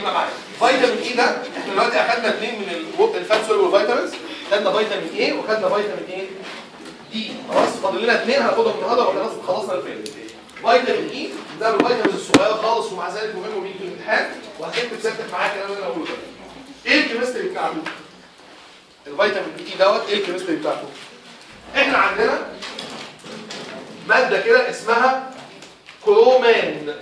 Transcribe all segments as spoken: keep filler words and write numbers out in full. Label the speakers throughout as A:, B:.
A: يبقى معايا فيتامين اي ده احنا دلوقتي اخدنا اثنين من الفات سوليبل فيتامينز، خدنا فيتامين اي وخدنا فيتامين ايه؟ دي. خلاص فاضل لنا اثنين هناخدهم النهارده وخلاص خلصنا الفيلم. فيتامين اي ده من الفيتامينز الصغيره خالص ومع ذلك مهم وبيجي في الامتحان وهتكتب سيادتك معايا الكلام اللي انا هقوله ده. ايه الكيمستري بتاعته؟ الفيتامين اي دوت ايه الكيمستري بتاعته؟ احنا عندنا ماده كده اسمها كرومان.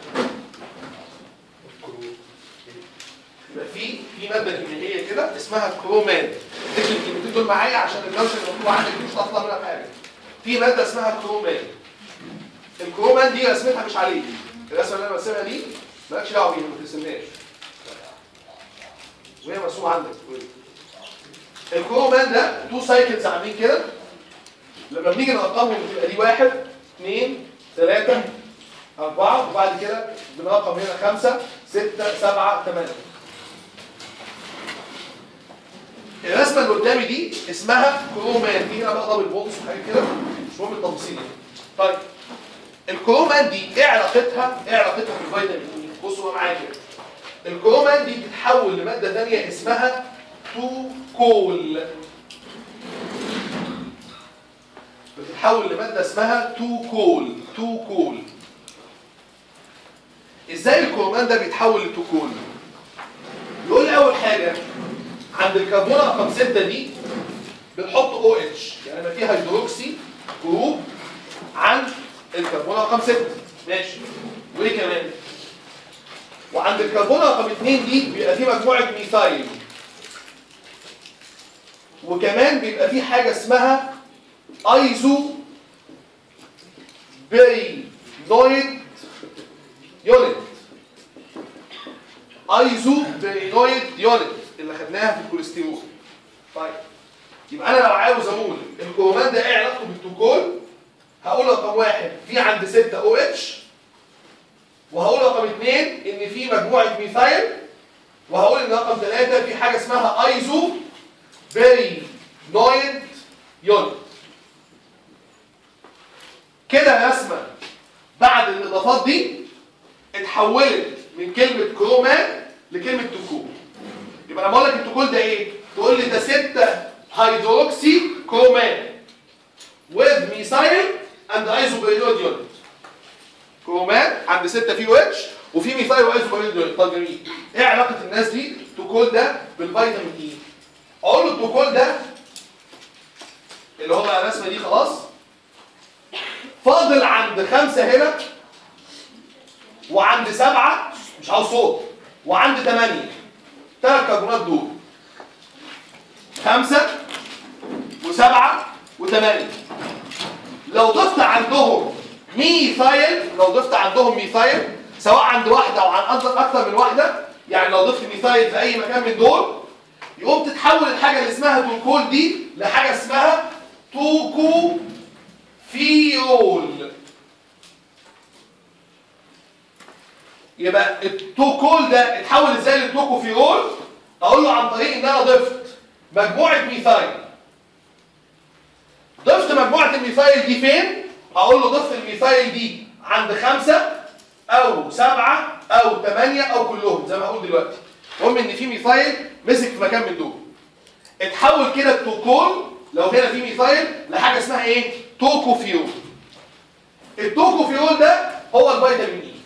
A: يبقى في في ماده كيميائيه كده اسمها كرومان. اكتب الكلمتين دول معايا عشان الجوشه اللي مكتوبه عندك دي مش هتطلع منها بحاجه. في ماده اسمها كرومان. الكرومان دي رسمتها مش عليك. الرسمه اللي انا برسمها دي مالكش دعوه بيها، ما ترسمهاش. وهي مرسومه عندك. الكرومان ده تو سايكلز عاملين كده. لما بنيجي نرقمهم بتبقى دي واحد اثنين ثلاثة أربعة وبعد كده بنرقم هنا خمسة ستة سبعة ثمانية. الرسمة اللي قدامي دي اسمها كرومان، دي هنا بقى دبل بونز وحاجات كده مش مهم التفاصيل. طيب الكرومان دي ايه علاقتها؟ ايه علاقتها بالفيتامين اي؟ بصوا معايا كده. الكرومان دي بتتحول لمادة ثانية اسمها توكول. بتتحول لمادة اسمها توكول، توكول. ازاي الكرومان ده بيتحول لتوكول؟ يقول لي اول حاجة عند الكربون رقم ستة دي بنحط او اتش، يعني لما فيه هيدروكسي جروب عند الكربون رقم ستة، ماشي. وايه كمان؟ وعند الكربون رقم اثنين دي بيبقى فيه مجموعة ميثايل. وكمان بيبقى فيه حاجة اسمها ايزو بيرينويد يونت. ايزو بيرينويد يونت اللي خدناها في الكوليسترول. طيب يبقى انا لو عاوز اقول الكرومان ده ايه علاقته بالتوكول، هقول رقم واحد في عند ستة او اتش، وهقول رقم اثنين ان في مجموعه ميثايل، وهقول ان رقم ثلاثة في حاجه اسمها ايزو بيرينويد يونت. كده رسمه بعد الاضافات دي اتحولت من كلمه كرومان لكلمه توكول. يبقى لما اقول لك التوكول ده ايه؟ تقول لي ده ستة هيدروكسي كرومان with methyl and isobarinyl unit. كرومان عند ستة فيه او اتش وفي ميثايل وايزوبارينول يونت. طب جميل. ايه علاقه الناس دي التوكول ده بالفيتامين اي؟ اقول له التوكول ده اللي هو بقى الرسمه دي خلاص فاضل عند خمسة هنا وعند سبعة مش عاوز صوت وعند ثمانية. ثلاث كربونات دول خمسة وسبعة وثمانية. لو ضفت عندهم ميثايل، لو ضفت عندهم ميثايل سواء عند واحدة او عن اكثر من واحدة، يعني لو ضفت ميثايل في اي مكان من دول يقوم تتحول الحاجة اللي اسمها توكول دي لحاجة اسمها توكو فيول. يبقى التوكول ده اتحول ازاي للتوكو فيول؟ اقول له عن طريق ان انا ضفت مجموعة ميثايل. ضفت مجموعة الميثايل دي فين؟ اقول له ضفت الميثايل دي عند خمسة او سبعة او ثمانية او كلهم زي ما هقول دلوقتي. المهم ان في ميثايل مسك في مكان من دول. اتحول كده التوكول لو هنا في ميثايل لحاجة اسمها ايه؟ توكو فيول. التوكو فيول ده هو الفيتامين اي.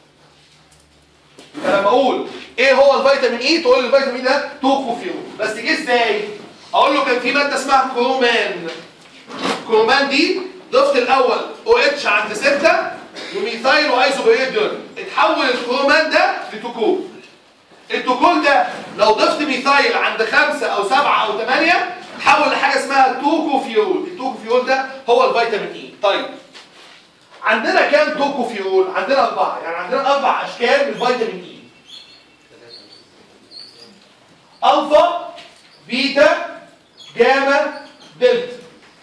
A: فلما اقول ايه هو الفيتامين اي تقول لي الفيتامين ده توكو فيول. بس جه ازاي؟ اقول له كان في ماده اسمها كرومان. كرومان دي ضفت الاول او اتش عند ستة وميثايل وايزوبارينول، اتحول الكرومان ده لتوكول. التوكول ده لو ضفت ميثايل عند خمسة او سبعة او ثمانية اتحول لحاجه اسمها توكو فيول. التوكو فيول ده هو الفيتامين اي. طيب عندنا كام توكو فيول؟ عندنا اربعه، يعني عندنا اربع اشكال من الفيتامين اي. الفا بيتا جاما دلتا.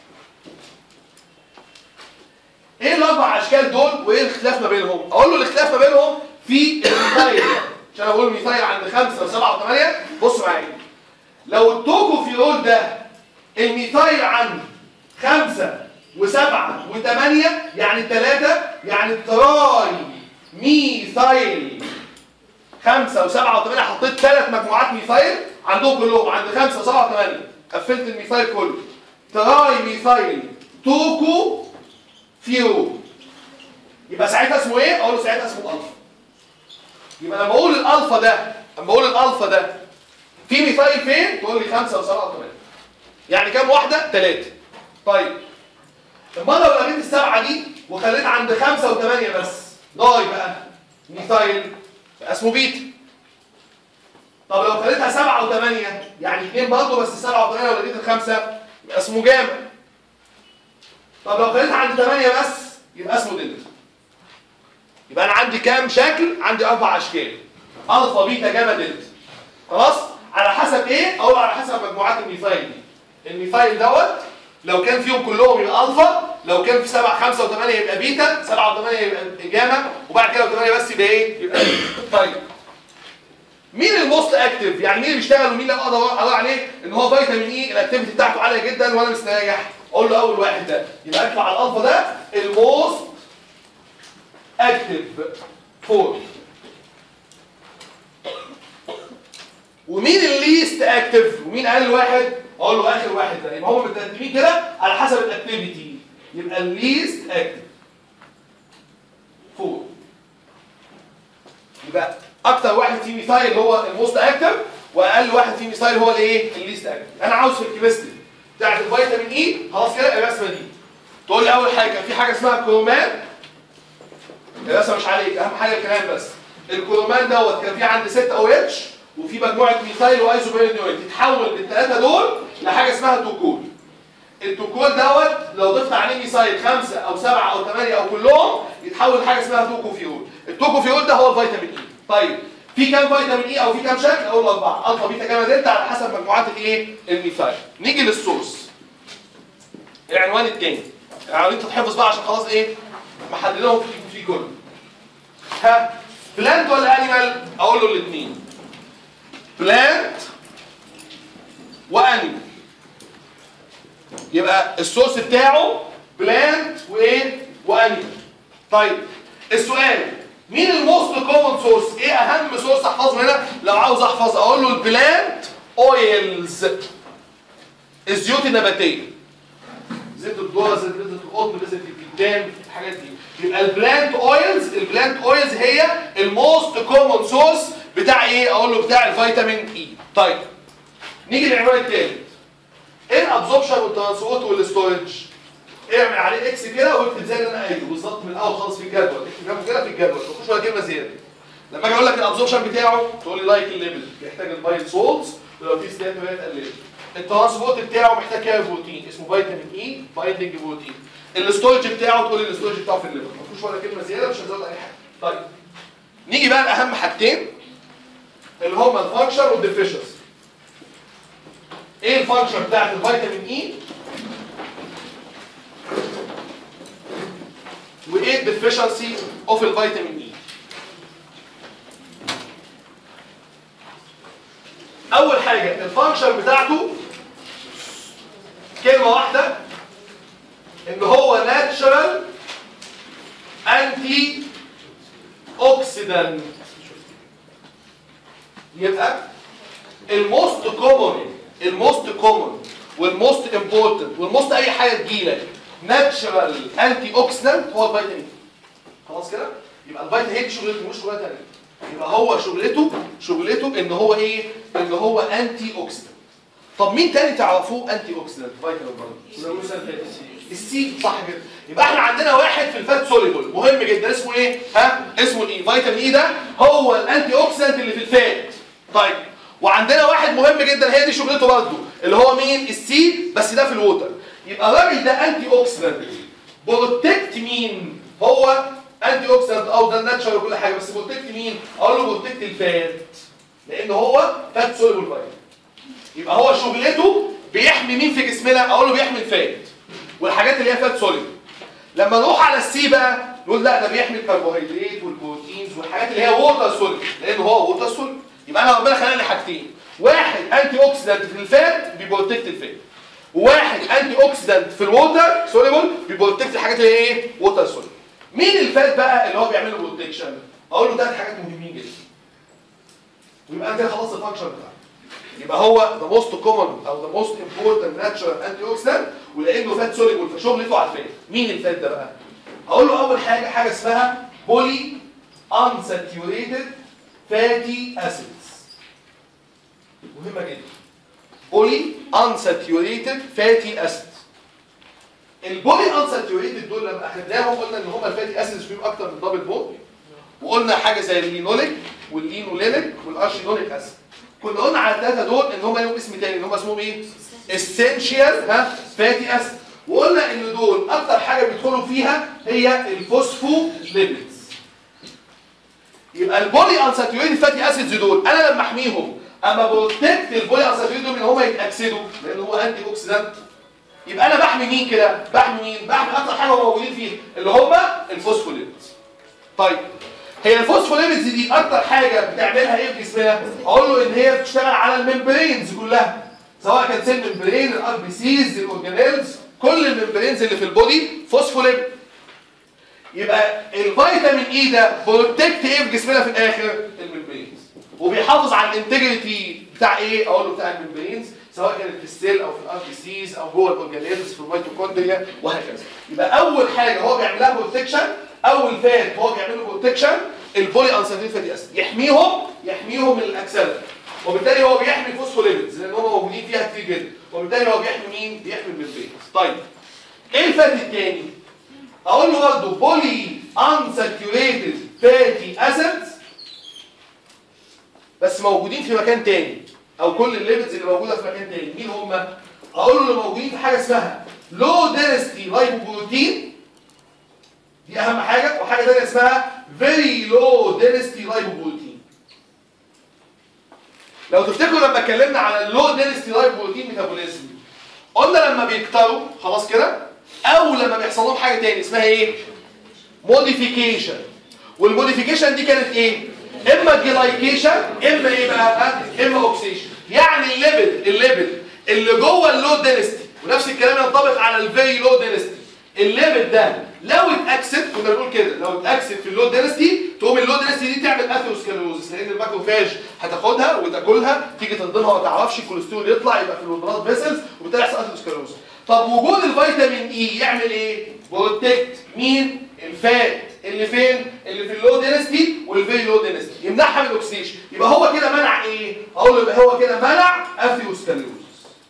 A: ايه الاربع اشكال دول وايه الاختلاف ما بينهم؟ اقول له الاختلاف ما بينهم في الميثايل، عشان اقول الميثايل عند خمسة وسبعة وثمانية. بص معايا، لو التوكو فيول ده الميثايل عند خمسة وسبعة وثمانية يعني ثلاثة، يعني التراي ميثايل خمسة وسبعة وثمانية حطيت ثلاث مجموعات ميثايل عندهم كلهم عند خمسة وسبعة وثمانية قفلت الميثايل كله. تراي ميثايل توكو فيو. يبقى ساعتها اسمه ايه؟ اقول له ساعتها اسمه الفا. يبقى لما اقول الالفا ده لما اقول الالفا ده في ميثايل فين؟ تقول لي خمسة وسبعة وثمانية. يعني كام واحدة؟ ثلاثة. طيب امال لو لغيت السبعة دي وخليت عند خمسة وثمانية بس داي بقى ميثايل بقى اسمه بيتا. طب لو خليتها سبعة وثمانية يعني اثنين برضه بس سبعة وثمانية ولغيت الخمسة يبقى اسمه جاما. طب لو خليتها عند ثمانية بس يبقى اسمه دلتا. يبقى انا عندي كام شكل؟ عندي اربع اشكال. الفا بيتا جاما دلتا. خلاص؟ على حسب ايه؟ اقول على حسب مجموعات الميثايل دي. الميثايل دوت لو كان فيهم كلهم يبقى الفا، لو كان في سبعة خمسة وثمانية يبقى بيتا، سبعة وثمانية يبقى جاما، وبعد كده لو ثمانية بس يبقى ايه؟ يبقى بيتا. طيب مين الموست اكتف؟ يعني مين اللي بيشتغل ومين اللي اقدر اقول عليه ان هو فيتامين اي الاكتيفيتي بتاعته عاليه جدا وانا مستريح؟ اقول له اول واحد ده يبقى اطلع على الالفا ده الموست اكتف فور. ومين الليست اكتف؟ ومين اقل واحد؟ اقول له اخر واحد ده. يبقى هم مترتبين كده على حسب الاكتيفيتي. يبقى الليست اكتف فور. يبقى اكتر واحد فيه ميثايل هو الموست اكتف واقل واحد فيه ميثايل هو الايه؟ الليست اكتف. انا عاوز في الكيمستري بتاعت الفيتامين اي خلاص كده الرسمه دي. تقول لي اول حاجه في حاجه اسمها كرومان. الرسمه مش عليك، اهم حاجه الكلام بس. الكرومان دوت كان في عندي ستة او اتش وفي مجموعه ميثايل وايزوبيرينويد تتحول بالثلاثه دول لحاجه اسمها توكول. التوكول دوت لو ضفت عليه ميثايل خمسه او سبعه او ثمانيه او كلهم يتحول لحاجه اسمها توكوفيول. التوكوفيول ده هو الفيتامين اي. طيب في كام فيتامين اي او في كام شكل؟ اقول له اربعه، الفا بيتا جاما دلتا على حسب مجموعات الايه؟ الميثايل. نيجي للسورس. العنوان الثاني. يعني انت تحفظ بقى عشان خلاص ايه؟ محللهم في في كله. ها بلانت ولا انيمال؟ اقول له الاثنين. بلانت وانيمال. يبقى السورس بتاعه بلانت وايه؟ وانيمال. طيب السؤال مين الموست كومن سورس؟ ايه اهم سورس احفظه هنا؟ لو عاوز احفظ اقول له البلانت اويلز. الزيوت النباتيه. زيت الذره، زيت القطن، زيت الكتان، الحاجات دي. يبقى البلانت اويلز، البلانت اويلز هي الموست كومن سورس بتاع ايه؟ اقول له بتاع الفيتامين اي. طيب نيجي للعنوان الثالث. ايه الابزوربشن والترانسبورت والستورج؟ اعمل عليه اكس كده واكتب زي اللي انا قايله بالظبط من الاول خالص في الجدول. اكتب جنبه كده في الجدول، ما تخش ولا كلمه زياده. لما اجي اقول لك الابزوربشن بتاعه تقول لي لايك الليفل بيحتاج البايل سولتس ولو في ستات ما تقلل. الترانسبورت بتاعه محتاج كام بروتين اسمه فيتامين اي بايندنج بروتين. الستورج بتاعه تقول لي الستورج بتاعه في الليفر، ما تخش ولا كلمه زياده، مش هزود اي حاجه. طيب نيجي بقى لاهم حاجتين اللي هما الفانكشن والديفيشنسي. ايه الفانكشن بتاعت الفيتامين اي؟ وايه الديفيشنسي اوف الفيتامين اي؟ اول حاجه الفانكشن بتاعته كلمه واحده ان هو ناتشرال انتي اوكسيدانت. يبقى الموست كومن الموست كومن والموست امبورتنت والموست اي حاجه تجيلك ناتشرال انتي اوكسيدانت هو الفيتامين. خلاص كده؟ يبقى الفيتامين هي دي شغلته مش شغله ثانيه. يبقى هو شغلته شغلته ان هو ايه؟ ان هو انتي اوكسيدانت. طب مين تاني تعرفوه انتي اوكسيدانت فيتامين برضه؟ السي. صح كده. يبقى احنا عندنا واحد في الفات سوليبل مهم جدا اسمه ايه؟ ها؟ اسمه الاي. فيتامين اي ده هو الانتي اوكسيدانت اللي في الفات. طيب وعندنا واحد مهم جدا هي دي شغلته برضه اللي هو مين؟ السي بس ده في الووتر. يبقى الراجل ده انتي اوكسيدانت بروتكت مين؟ هو انتي اوكسيدانت او ده الناتشرال وكل حاجه بس بروتكت مين؟ اقول له بروتكت الفات لان هو فات سوليبل فيتامين. يبقى هو شغلته بيحمي مين في جسمنا؟ اقول له بيحمي الفات والحاجات اللي هي فات سوليبل. لما نروح على السي بقى نقول لا ده بيحمي الكربوهيدرات والبروتينز والحاجات اللي هي ووتر سوليبل لان هو ووتر سوليبل. يبقى انا ربنا خلق لي حاجتين، واحد انتي اوكسيدانت في الفات بيبروتكت الفات، وواحد انتي اوكسيدانت في الووتر سوليبل بيبروتكت الحاجات اللي هي ايه؟ ووتر سوليبل. مين الفات بقى اللي هو بيعمل له بروتكشن؟ اقول له ثلاث حاجات مهمين جدا. ويبقى انت خلاص الفانكشن بتاعك. يبقى هو ذا موست كومن او ذا موست امبورتنت ناتشرال انتي اوكسيدنت، ولانه فات سوليبل فشغلته على الفات. مين الفات ده بقى؟ اقول له اول حاجه حاجه اسمها بولي unsaturated fatty acids. مهمه جدا. بولي unsaturated fatty acids. البولي unsaturated دول لما اخدناهم قلنا ان هم الفاتي اسيدز فيهم اكتر من دبل بوند، وقلنا حاجه زي اللينوليك واللينولينيك والارشينوليك اسيد. كنا قلنا على الثلاثه دول ان هم لهم اسم تاني، ان هم اسمهم ايه؟ اسينشال ها فاتي اسيد. وقلنا ان دول اكتر حاجه بيدخلوا فيها هي الفوسفوليبيدز. يبقى البولي انساتيوريتد فاتي اسيدز دول انا لما احميهم اما بروتكت البولي انساتيوريتد دول ان هم يتاكسدوا لان هو انتي اوكسيدانت، يبقى انا بحمي مين كده؟ بحمي مين؟ بحمي اكتر حاجه موجودين فيه اللي هم الفوسفوليبيدز. طيب هي الفوسفوليبيدز دي اكتر حاجه بتعملها ايه في جسمنا؟ اقول له ان هي بتشتغل على الممبرينز كلها، سواء كان سيل ممبرين، الار بي سيز، الاورجانيلز، كل الممبرينز اللي في البودي فوسفوليبيد. يبقى الفيتامين اي ده بروتكت ايه في جسمنا في الاخر؟ الممبرينز، وبيحافظ على الانتجريتي بتاع ايه؟ اقول له بتاع الممبرينز، سواء كانت في السيل او في الار بي سيز او جوه الاورجانيلز في الميتوكوندريا وهكذا. يبقى اول حاجه هو بيعمل لها بروتكشن، اول فات هو بيعمل له بروتكشن البولي انساتوريتد فاتي اسيد، يحميهم يحميهم من الاكسده، وبالتالي هو بيحمي الفوسفوليبيدز لان هم موجودين فيها كتير جدا، وبالتالي هو بيحمي مين؟ بيحمي الممبرينز. طيب ايه الفات الثاني؟ اقول له برضه بولي انساتوريتد فاتي اسيدز بس موجودين في مكان تاني، او كل الليبيدز اللي موجوده في مكان تاني. مين هم؟ اقول له اللي موجودين في حاجه اسمها لو دينستي لايبوبروتين، دي اهم حاجه، وحاجه ثانيه اسمها فيري لو دينستي لايبوبروتين. لو تفتكروا لما اتكلمنا على اللو دينستي لايبوبروتين ميتابوليزم قلنا لما بيكتروا خلاص كده، او لما بيحصل لهم حاجه ثانيه اسمها ايه؟ موديفيكيشن. والموديفيكيشن دي كانت ايه؟ اما جلايكيشن اما ايه بقى؟ اما اوكسيشن. يعني الليبيد الليبيد اللي جوه اللو دينستي، ونفس الكلام ينطبق على الفيري لو دينستي. الليبيد ده لو اتاكسد، كنا بنقول كده، لو اتاكسد في اللو دينستي تقوم اللو دينستي دي تعمل اثيروسكليروزس، لان الماكروفاج هتاخدها وتاكلها، تيجي تهضمها وما تعرفش، الكوليسترول يطلع يبقى في البلاد فيسلز وبالتالي يحصل اثيروسكليروزس. طب وجود الفيتامين اي يعمل ايه؟ بروتكت مين؟ الفات اللي فين؟ اللي في اللو دينستي والفيري لو دينستي، يمنعها من الاكسيشن. يبقى هو كده منع ايه؟ اقول له يبقى هو كده منع اثيروسكليروزس.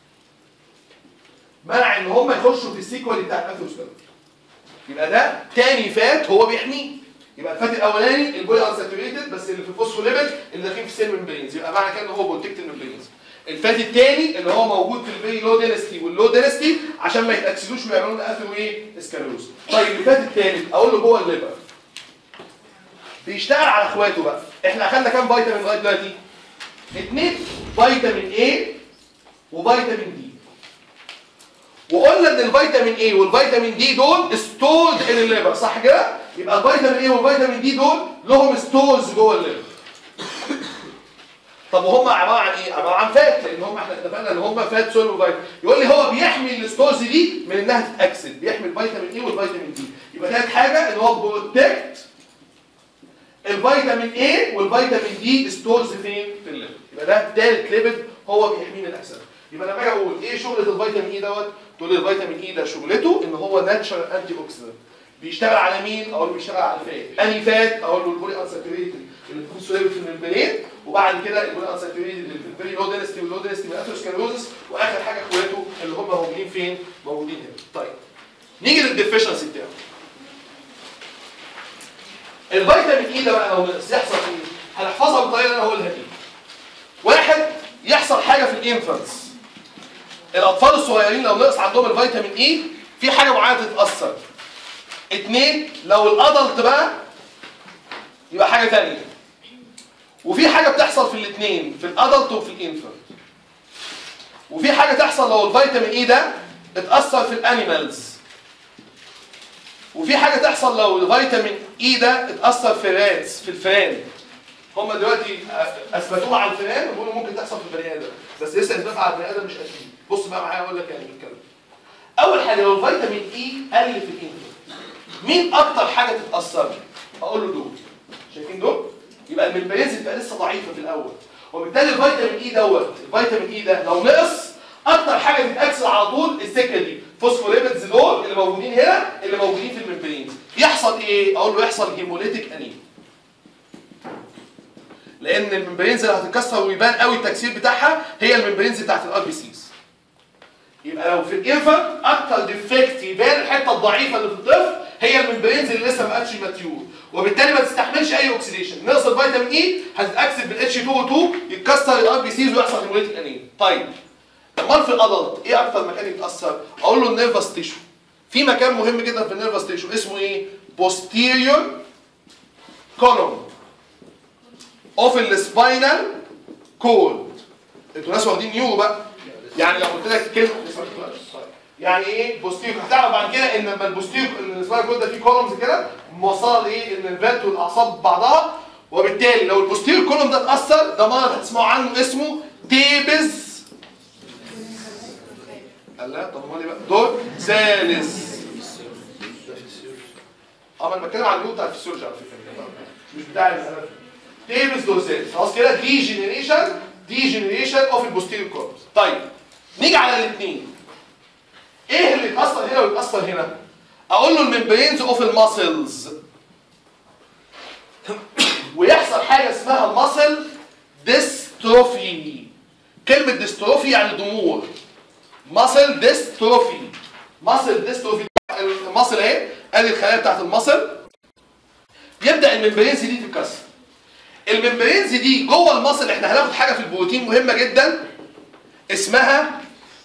A: منع ان هم يخشوا في السيكوال بتاع الاثيروسكليروزس. يبقى ده تاني فات هو بيحميه. يبقى الفات الاولاني البولي انساتوريتد بس اللي في الفوسفوليبيد اللي داخلين في السيل ممبرينز، يبقى معنى كده ان هو بروتكت الممبرينز. الفات الثاني اللي هو موجود في الفيري لو دينستي واللو دينستي عشان ما يتاكسدوش ويعملوا لنا اثيرو ايه؟ اسكليروز. طيب الفات الثالث اقول له جوه الليفر بيشتغل على اخواته بقى. احنا اخدنا كام فيتامين لغايه دلوقتي؟ اثنين، فيتامين اي وفيتامين دي. وقلنا ان الفيتامين اي والفيتامين دي دول ستورد ان الليفر، صح كده؟ يبقى الفيتامين اي والفيتامين دي دول لهم ستورز جوه الليفر. طب وهم عباره عن ايه؟ عباره عن فات، لان هم احنا اتفقنا ان هم فات سولو فيتامين. يقول لي هو بيحمي الستورز دي من انها تتاكسد، بيحمي الفيتامين اي والفيتامين دي. يبقى ثالث حاجه ان هو بروتكت الفيتامين اي والفيتامين دي ستورز فين؟ في الليفر. يبقى ده ثالث ليبيد هو بيحميه من الاكسده. يبقى لما اجي اقول ايه شغله الفيتامين اي دوت؟ تقول لي الفيتامين اي ده شغلته ان هو ناتشرال انتي اوكسيدنت. بيشتغل على مين؟ اقول له بيشتغل على الفات. انهي فات؟ اقول له البولي انساتوريتد اللي بتكون سوليبل في الممبرين، وبعد كده البولي انساتوريتد اللي في الفيري لو دينستي واللو دينستي من اثيروسكليروزس، واخر حاجه اخواته اللي هم موجودين فين؟ موجودين هنا. طيب نيجي للديفيشنسي بتاعه. الفيتامين اي ده بقى لو نقص يحصل ايه؟ هنحفظها بالطريقه اللي انا هقولها دي. واحد، يحصل حاجه في الانفانتس. الاطفال الصغيرين لو نقص عندهم الفيتامين اي في حاجه معينه تتاثر. اثنين، لو الادلت بقى يبقى حاجه ثانيه. وفي حاجه بتحصل في الاثنين، في الادلت وفي الانفانت. وفي حاجه تحصل لو الفيتامين اي ده اتاثر في الانيمالز. وفي حاجه تحصل لو الفيتامين اي ده اتاثر في الراتس، في الفئران. هم دلوقتي اثبتوها على الفئران وبيقولوا ممكن تحصل في البني ادم، بس لسه اثباتها على البني ادم مش اكيد. بص بقى معايا اقول لك يعني الكلام. اول حاجه لو الفيتامين اي قل في الانفانت، مين اكتر حاجه تتاثر؟ اقول له دول. شايفين دول؟ يبقى الممبرينز بتبقى لسه ضعيفه في الاول، وبالتالي الفيتامين اي دوت الفيتامين اي ده لو نقص اكتر حاجه تتاكسد على طول السكه دي، فوسفوليبيدز دول اللي موجودين هنا اللي موجودين في الممبرينز. يحصل ايه؟ اقول له يحصل هيموليتيك انيميا. لان الممبرينز اللي هتتكسر ويبان قوي التكسير بتاعها هي الممبرينز بتاعت الار بي سيز. يبقى لو في الانفانت اكتر ديفكت يبان الحته الضعيفه اللي في الطفل هي الممبرينز اللي لسه ما بقتش ماتيور، وبالتالي ما تستحملش اي اوكسيديشن. نقص الفيتامين اي هتتاكسد بالاتش اتنين او اتنين يتكسر الار بي سيز ويحصل هيموليتيك انيميا. طيب امال في الادلت ايه اكتر مكان يتاثر؟ اقول له النيرفس تيشو. في مكان مهم جدا في النيرفس تيشو اسمه ايه؟ posterior column اوف السباينال كورد. انتوا ناس واخدين نيورو بقى. يعني لو قلت لك كلمه يعني ايه بوستيريور هتعرف بعد كده ان لما البوستيريور السباينال كورد ده فيه كولومز كده موصله لايه؟ ان الفالت والاعصاب ببعضها، وبالتالي لو البوستيريور كولوم ده اتاثر ده مرض هتسمعوا عنه اسمه تيبز. الله طب امال ايه بقى؟ دورساليس. اه انا بتكلم عن النيورو بتاع الفسيولوجي على فكره مش بتاع الاناتومي. تيبس دورساليس خلاص كده دي جينيريشن دي جينيريشن اوف البوستيريور كوربس. طيب نيجي على الاثنين. ايه اللي يتاثر هنا ويتاثر هنا؟ اقول له الممبرينز اوف الماسلز ويحصل حاجه اسمها ماسل ديستروفي. كلمه ديستروفي يعني ضمور. ماسل ديستروفي ماسل ديستروفي الماسل اهي ادي الخلايا بتاعت الماسل. يبدا الممبرينز دي تتكسر. الممبرينز دي جوه الماسل احنا هناخد حاجه في البروتين مهمه جدا اسمها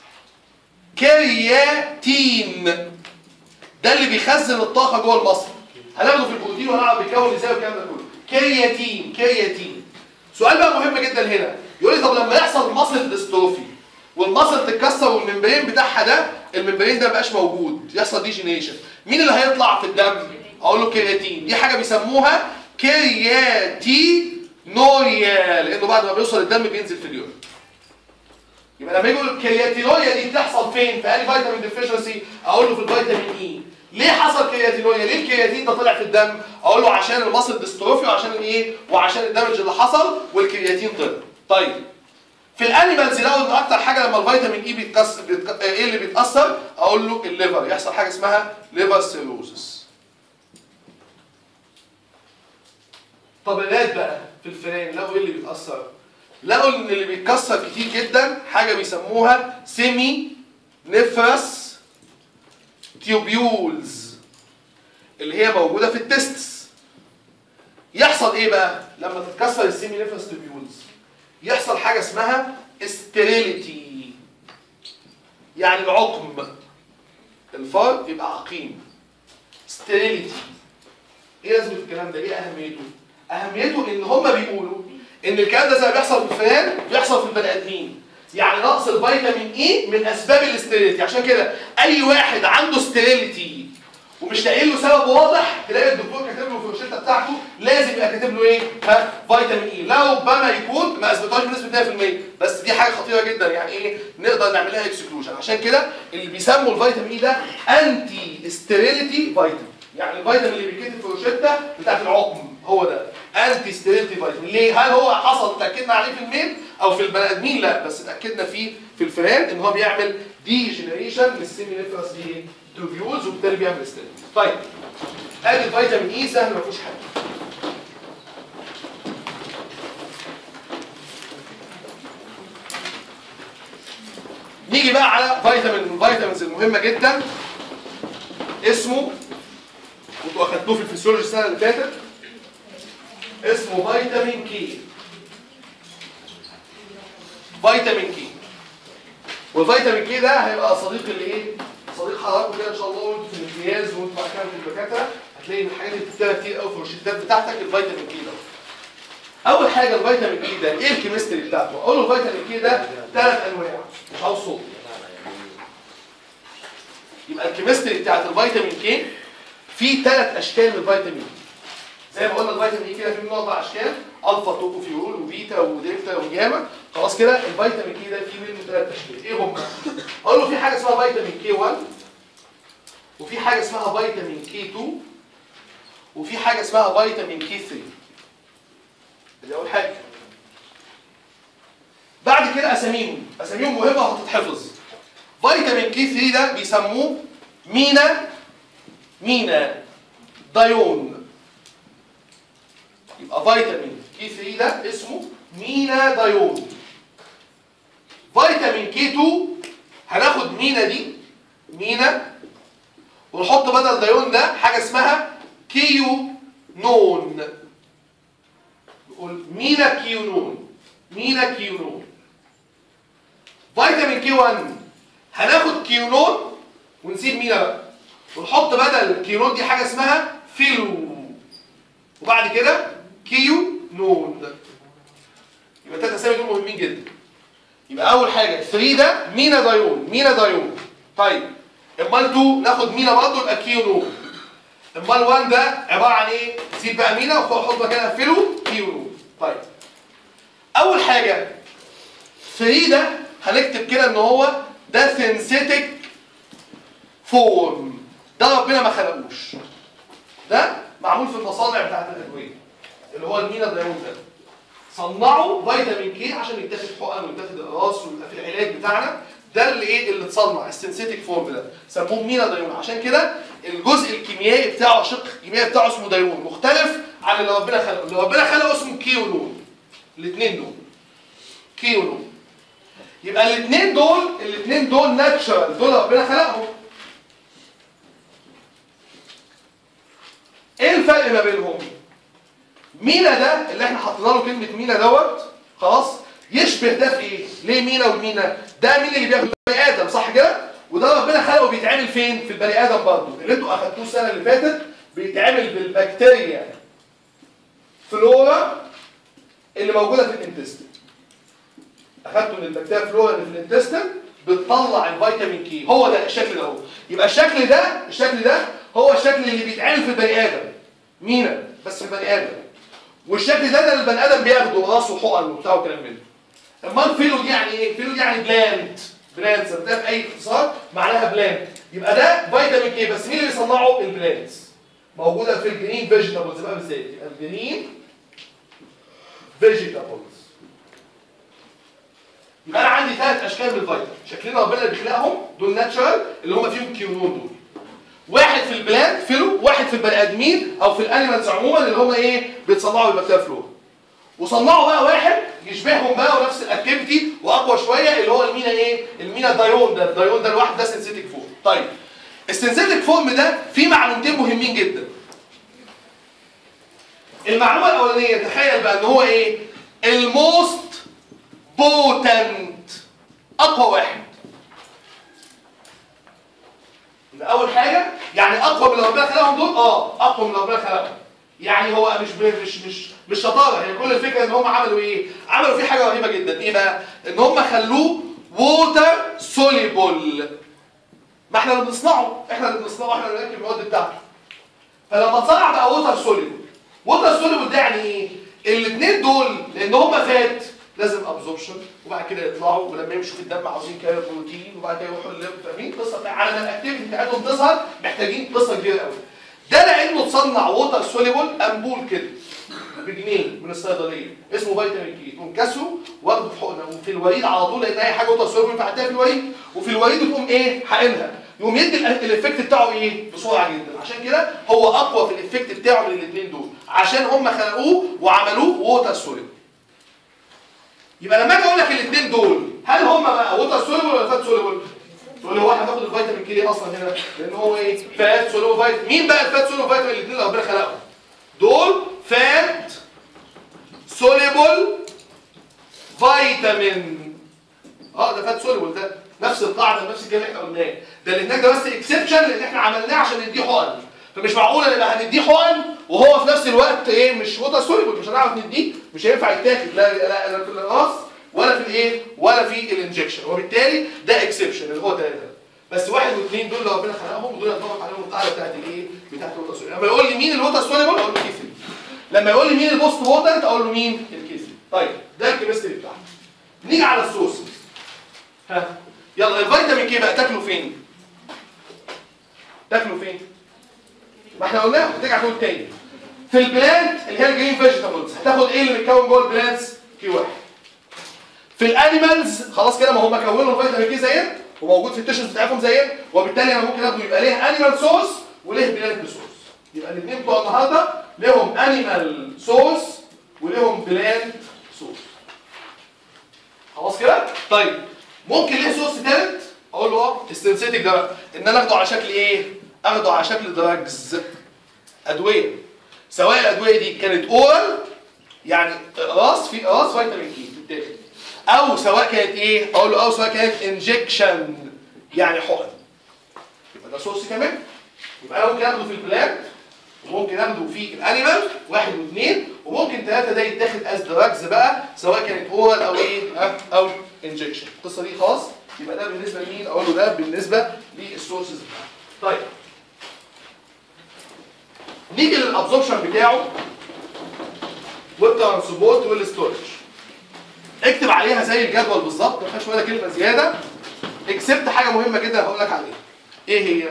A: كرياتين. ده اللي بيخزن الطاقه جوه الماسل. هناخده في البروتين وهنعرف بيتكون ازاي والكلام ده كله. كرياتين كرياتين. سؤال بقى مهم جدا هنا يقول لي طب لما يحصل ماسل ديستروفي والماسل تتكسر والممبرين بتاعها ده الممبرين ده مبقاش موجود يحصل ديجينيشن، مين اللي هيطلع في الدم؟ اقول له كرياتين. دي حاجه بيسموها كرياتينوريا لانه بعد ما بيوصل الدم بينزل في اليورين. يبقى لما يقول الكرياتينوريا دي بتحصل فين؟ في انهي فيتامين ديفيشنسي؟ اقول له في الفيتامين اي. ليه حصل كرياتينوريا؟ ليه الكرياتين ده طلع في الدم؟ اقول له عشان الماسل ديستروفي وعشان الايه؟ وعشان الدمج اللي حصل والكرياتين طلع. طيب في الانيمالز لقوا ان اكتر حاجه لما الفيتامين اي بيتكسر بيتك... ايه اللي بيتاثر؟ اقول له الليفر يحصل حاجه اسمها ليفر سيروزس. طب الرات بقى في الفئران لقوا ايه اللي بيتاثر؟ لقوا ان اللي بيتكسر كتير جدا حاجه بيسموها سيمي نيفرس تيوبيولز اللي هي موجوده في التستس. يحصل ايه بقى لما تتكسر السيمي نيفرس تيوبيولز؟ يحصل حاجه اسمها استيريليتي يعني العقم. الفار يبقى عقيم. استيريليتي. ايه لازمه الكلام ده؟ ايه اهميته؟ اهميته ان هم بيقولوا ان الكلام ده زي ما بيحصل في الفئران بيحصل في البني ادمين. يعني نقص الفيتامين اي من اسباب الاستيريليتي. عشان كده اي واحد عنده استيريليتي ومش لاقي له سبب واضح تلاقي الدكتور كاتب له في الروشته بتاعته لازم يبقى كاتب له ايه؟ ها فيتامين اي. لو بما يكون ما اثبتهاش بنسبه مية في المية بس دي حاجه خطيره جدا يعني ايه نقدر نعمل لها اكسكلوجن. عشان كده اللي بيسموا الفيتامين اي ده انتي استيريليتي فيتامين. يعني الفيتامين اللي بيتكتب في الروشته بتاعت العقم هو ده انتي ستيريليتي فيتامين. ليه؟ هل هو حصل اتاكدنا عليه في الميل او في البني ادمين؟ لا بس اتاكدنا فيه في الفئران ان هو بيعمل دي جنريشن للسيمي نيفرس دي توبيولز وبالتالي بيعمل ستيريليتي. طيب ادي الفيتامين اي سهل ما فيهوش حاجه. نيجي بقى على فيتامين من الفيتامينز المهمه جدا اسمه كنتوا اخدتوه في الفسيولوجي السنه اللي فاتت اسمه فيتامين كي. فيتامين كي والفيتامين كي ده هيبقى صديق الايه؟ صديق حضراتكم كده ان شاء الله وانتوا في الامتياز وانتوا بعد كده في الدكاتره هتلاقي من الحاجات اللي بتكتبها كتير قوي في الروشتات بتاعتك الفيتامين كي ده. اول حاجه الفيتامين كي ده ايه الكيمستري بتاعته؟ اقول له الفيتامين كي ده ثلاث انواع مش عاوز صوت. يبقى الكيمستري بتاعت الفيتامين كي في ثلاث اشكال من الفيتامين. زي ما قلنا الفيتامين كي ده فيه اربع اشكال الفا توكوفيرول وبيتا ودلتا وجاما. خلاص كده الفيتامين كي ده فيه منه ثلاث اشكال. ايه هم؟ اقول له في حاجه اسمها فيتامين كي واحد وفي حاجه اسمها فيتامين كي اتنين وفي حاجه اسمها فيتامين كي ثلاثة. دي اول حاجه. بعد كده اساميهم اساميهم مهمه وهتتحفظ. فيتامين كي ثلاثة ده بيسموه مينا مينا دايون. يبقى فيتامين كي ثلاثة ده اسمه مينا دايون. فيتامين كي اثنين هناخد مينا دي مينا ونحط بدل دايون ده حاجه اسمها كيو نون. نقول مينا كيو نون مينا كيو نون. فيتامين كي واحد هناخد كيو نون ونسيب مينا بقى ونحط بدل كيو نون دي حاجه اسمها فيلو وبعد كده كيو نون. يبقى التلات اسامي دول مهمين جدا. يبقى اول حاجه ثلاثة ده مينا دايون مينا دايون. طيب امال اتنين ناخد مينا برضه يبقى كيو نون. امال واحد ده عباره عن ايه؟ تسيب بقى مينا وحط مكانها فيلو كيو نون. طيب اول حاجه ثلاثة ده هنكتب كده ان هو ده سينثيتك فورم. ده ربنا ما خلقوش. ده معمول في المصانع بتاعت الادويه اللي هو المينا دايون ده. صنعوا فيتامين كي عشان يتاخد حقن ويتاخد اقراص ويبقى في العلاج بتاعنا. ده اللي ايه اللي اتصنع السينثيتك فورم ده سموه مينا دايون. عشان كده الجزء الكيميائي بتاعه الشق الكيميائي بتاعه اسمه دايون مختلف عن اللي ربنا خلقه. اللي ربنا خلقه اسمه كيونون. الاثنين دول كيونون. يبقى الاثنين دول الاثنين دول ناتشرال دول ربنا خلقهم. ايه الفرق ما بينهم؟ مينا ده اللي احنا حطينا له كلمه مينا دوت خلاص يشبه ده في ايه؟ ليه مينا ومينا؟ ده مين اللي بياخد البني ادم صح كده؟ وده ربنا خلقه بيتعمل فين؟ في البني ادم برضه. اللي انتوا اخدتوه السنه اللي فاتت بيتعمل بالبكتيريا فلورا اللي موجوده في الانتستين. اخدتوا من البكتيريا فلورا اللي في الانتستين بتطلع الفيتامين كي. هو ده الشكل ده اهو. يبقى الشكل ده الشكل ده هو الشكل اللي بيتعمل في البني ادم مينا بس في البني ادم. والشكل ده ده البني ادم بياخده راسه وحقن وبتاع وكلام من ده. امال فيلو دي يعني ايه؟ فيلو دي يعني بلانت. بلانت سميتها في اي اختصار معناها بلانت. يبقى ده فيتامين كي بس مين اللي بيصنعه؟ البلانتس. موجوده في الجرين فيجيتابلز بقى بالذات. يبقى الجرين فيجيتابلز. يبقى انا عندي ثلاث اشكال من الفيتامين. شكلنا ربنا اللي بيخلقهم دول ناتشرال اللي هم فيهم كيونون دول. واحد في البلانت فيلو، واحد في البني ادمين او في الانيمالز عموما اللي هم ايه؟ بيتصنعوا بالبكتيريا فلورا. وصنعوا بقى واحد يشبههم بقى ونفس الاكتيفيتي واقوى شويه اللي هو المينا ايه؟ المينا دايون ده. الدايون ده الواحد ده سينثيتك فورم. طيب السينثيتك فورم ده فيه معلومتين مهمين جدا. المعلومه الاولانيه تخيل بقى ان هو ايه؟ الموست بوتنت اقوى واحد. اول حاجه يعني اقوى من اللي ربنا خلقهم دول. اه اقوى من اللي ربنا خلقهم. يعني هو مش مش مش مش شطاره. هي كل الفكره ان هم عملوا ايه؟ عملوا فيه حاجه رهيبه جدا. ايه بقى؟ ان هم خلوه ووتر سوليبل. ما احنا اللي بنصنعه، احنا اللي بنصنعه، احنا اللي بنركب المواد بتاعته. فلما اتصنع بقى ووتر سوليبل. ووتر سوليبل ده يعني ايه؟ الاثنين دول لان هم فات لازم ابزوربشن وبعد كده يطلعوا ولما يمشوا في الدم عاوزين كده بروتين وبعد كده يروحوا الليمف. فاهمين قصه على ما الاكتيفيتي بتاعتهم تظهر محتاجين قصه كبيره قوي. ده لانه تصنع ووتر سوليبل امبول كده بجنيه من الصيدليه اسمه فيتامين كي. تقوم كسره واخده في حقنه وفي الوريد على طول لان اي حاجه ووتر سوليبل فهتلاقيها في الوريد وفي الوريد تقوم ايه؟ حقنها. يقوم يدي الايفكت بتاعه ايه؟ بسرعه جدا. عشان كده هو اقوى في الايفكت بتاعه من الاثنين دول عشان هم خلقوه وعملوه ووتر سوليبل. يبقى لما اجي اقول لك الاثنين دول هل هم بقى ووتر سوليبل ولا فات سوليبل؟ تقول لي هو احنا هناخد الفيتامين كي ليه اصلا هنا؟ لان هو ايه؟ فات سوليبل فيتامين. مين بقى الفات سوليبل فيتامين الاثنين اللي ربنا خلقهم؟ دول فات سوليبل فيتامين. اه ده فات سوليبل ده نفس القاعده نفس الكلام اللي احنا قلناه. ده اللي هناك ده بس اكسبشن اللي احنا عملناه عشان نديه حقن. فمش معقوله نبقى هنديه حقن وهو في نفس الوقت ايه؟ مش ووتر سوليبل. مش هنعرف نديه. مش هينفع يتاخد لا لا لا في الراس ولا في الايه؟ ولا في الانجكشن. وبالتالي ده اكسبشن اللي هو ثلاثه. بس واحد واثنين دول اللي ربنا خلقهم ودول ينطبق عليهم القاعده بتاعت الايه؟ بتاعت الووتر سوليبل. لما يقول لي مين الووتر سوليبل اقول له كيسل. لما يقول لي مين البوست ووتر اقول له مين؟ الكيسل. طيب ده الكيمستري بتاعنا. نيجي على السورسز. ها يلا الفيتامين كي بقى تاكله فين؟ تاكله فين؟ ما احنا قلناه هترجع تقول تاني. في البلانت اللي هي الجرين فيجيتابلز هتاخد ايه اللي بيتكون جوه البلانتس؟ كي واحد. في الانيمالز خلاص كده، ما هم كونوا الفيتامين كي زينا وموجود في التيشوز بتاعتهم زينا، وبالتالي انا ممكن اخده يبقى ليه انيمال سورس وليه بلانت سورس. يبقى الاثنين بتوع النهارده ليهم انيمال سورس وليهم بلانت سورس. خلاص كده؟ طيب ممكن ليه سورس ثالث؟ اقول له اه السنسيتك ده بقى ان انا اخده على شكل ايه؟ اخده على شكل دراجز، ادويه. سواء الادويه دي كانت اورال يعني راس في راس فيتامين كي بتتاخد، او سواء كانت ايه؟ اقول له او سواء كانت انجكشن يعني حقن. يبقى ده سورس كمان. يبقى انا ممكن اخده في البلانت وممكن اخده في الانيمال واحد واثنين، وممكن ثلاثه ده يتاخد از دراجز بقى سواء كانت اورال او ايه؟ او انجكشن. القصه دي خلاص. يبقى ده بالنسبه لمين؟ اقول له ده بالنسبه للسورسز بتاعته. طيب نيجي للابزوربشن بتاعه والترانسبورت والستورج. اكتب عليها زي الجدول بالظبط، ما فيهاش ولا كلمه زياده، اكسبت حاجه مهمه جدا هقول لك عليها. ايه هي؟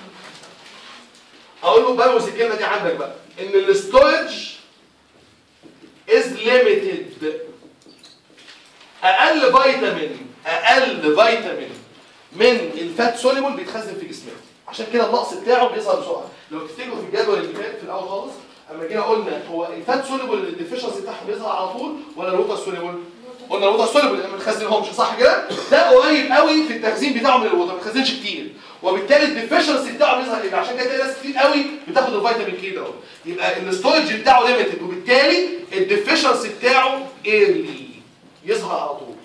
A: اقول له بوز الكلمه دي عندك بقى، ان الستورج از ليميتد. اقل فيتامين اقل فيتامين من الفات سوليبل بيتخزن في جسمنا، عشان كده النقص بتاعه بيظهر بسرعه. لو تفتكروا في الجدول اللي فات في الاول خالص اما جينا قلنا هو الفات سوليبل الديفيشنسي بتاعها بيظهر على طول ولا الووتر سوليبل؟ قلنا الووتر سوليبل اللي ما بنخزنهمش، صح كده؟ ده قريب قوي في التخزين بتاعه من الووتر، ما بيتخزنش كتير، وبالتالي الديفيشنسي بتاعه بيظهر هنا. عشان كده ناس كتير قوي بتاخد الفيتامين كي ده. يبقى الستورج بتاعه ليميتد، وبالتالي الديفيشنسي بتاعه ايرلي يظهر على طول.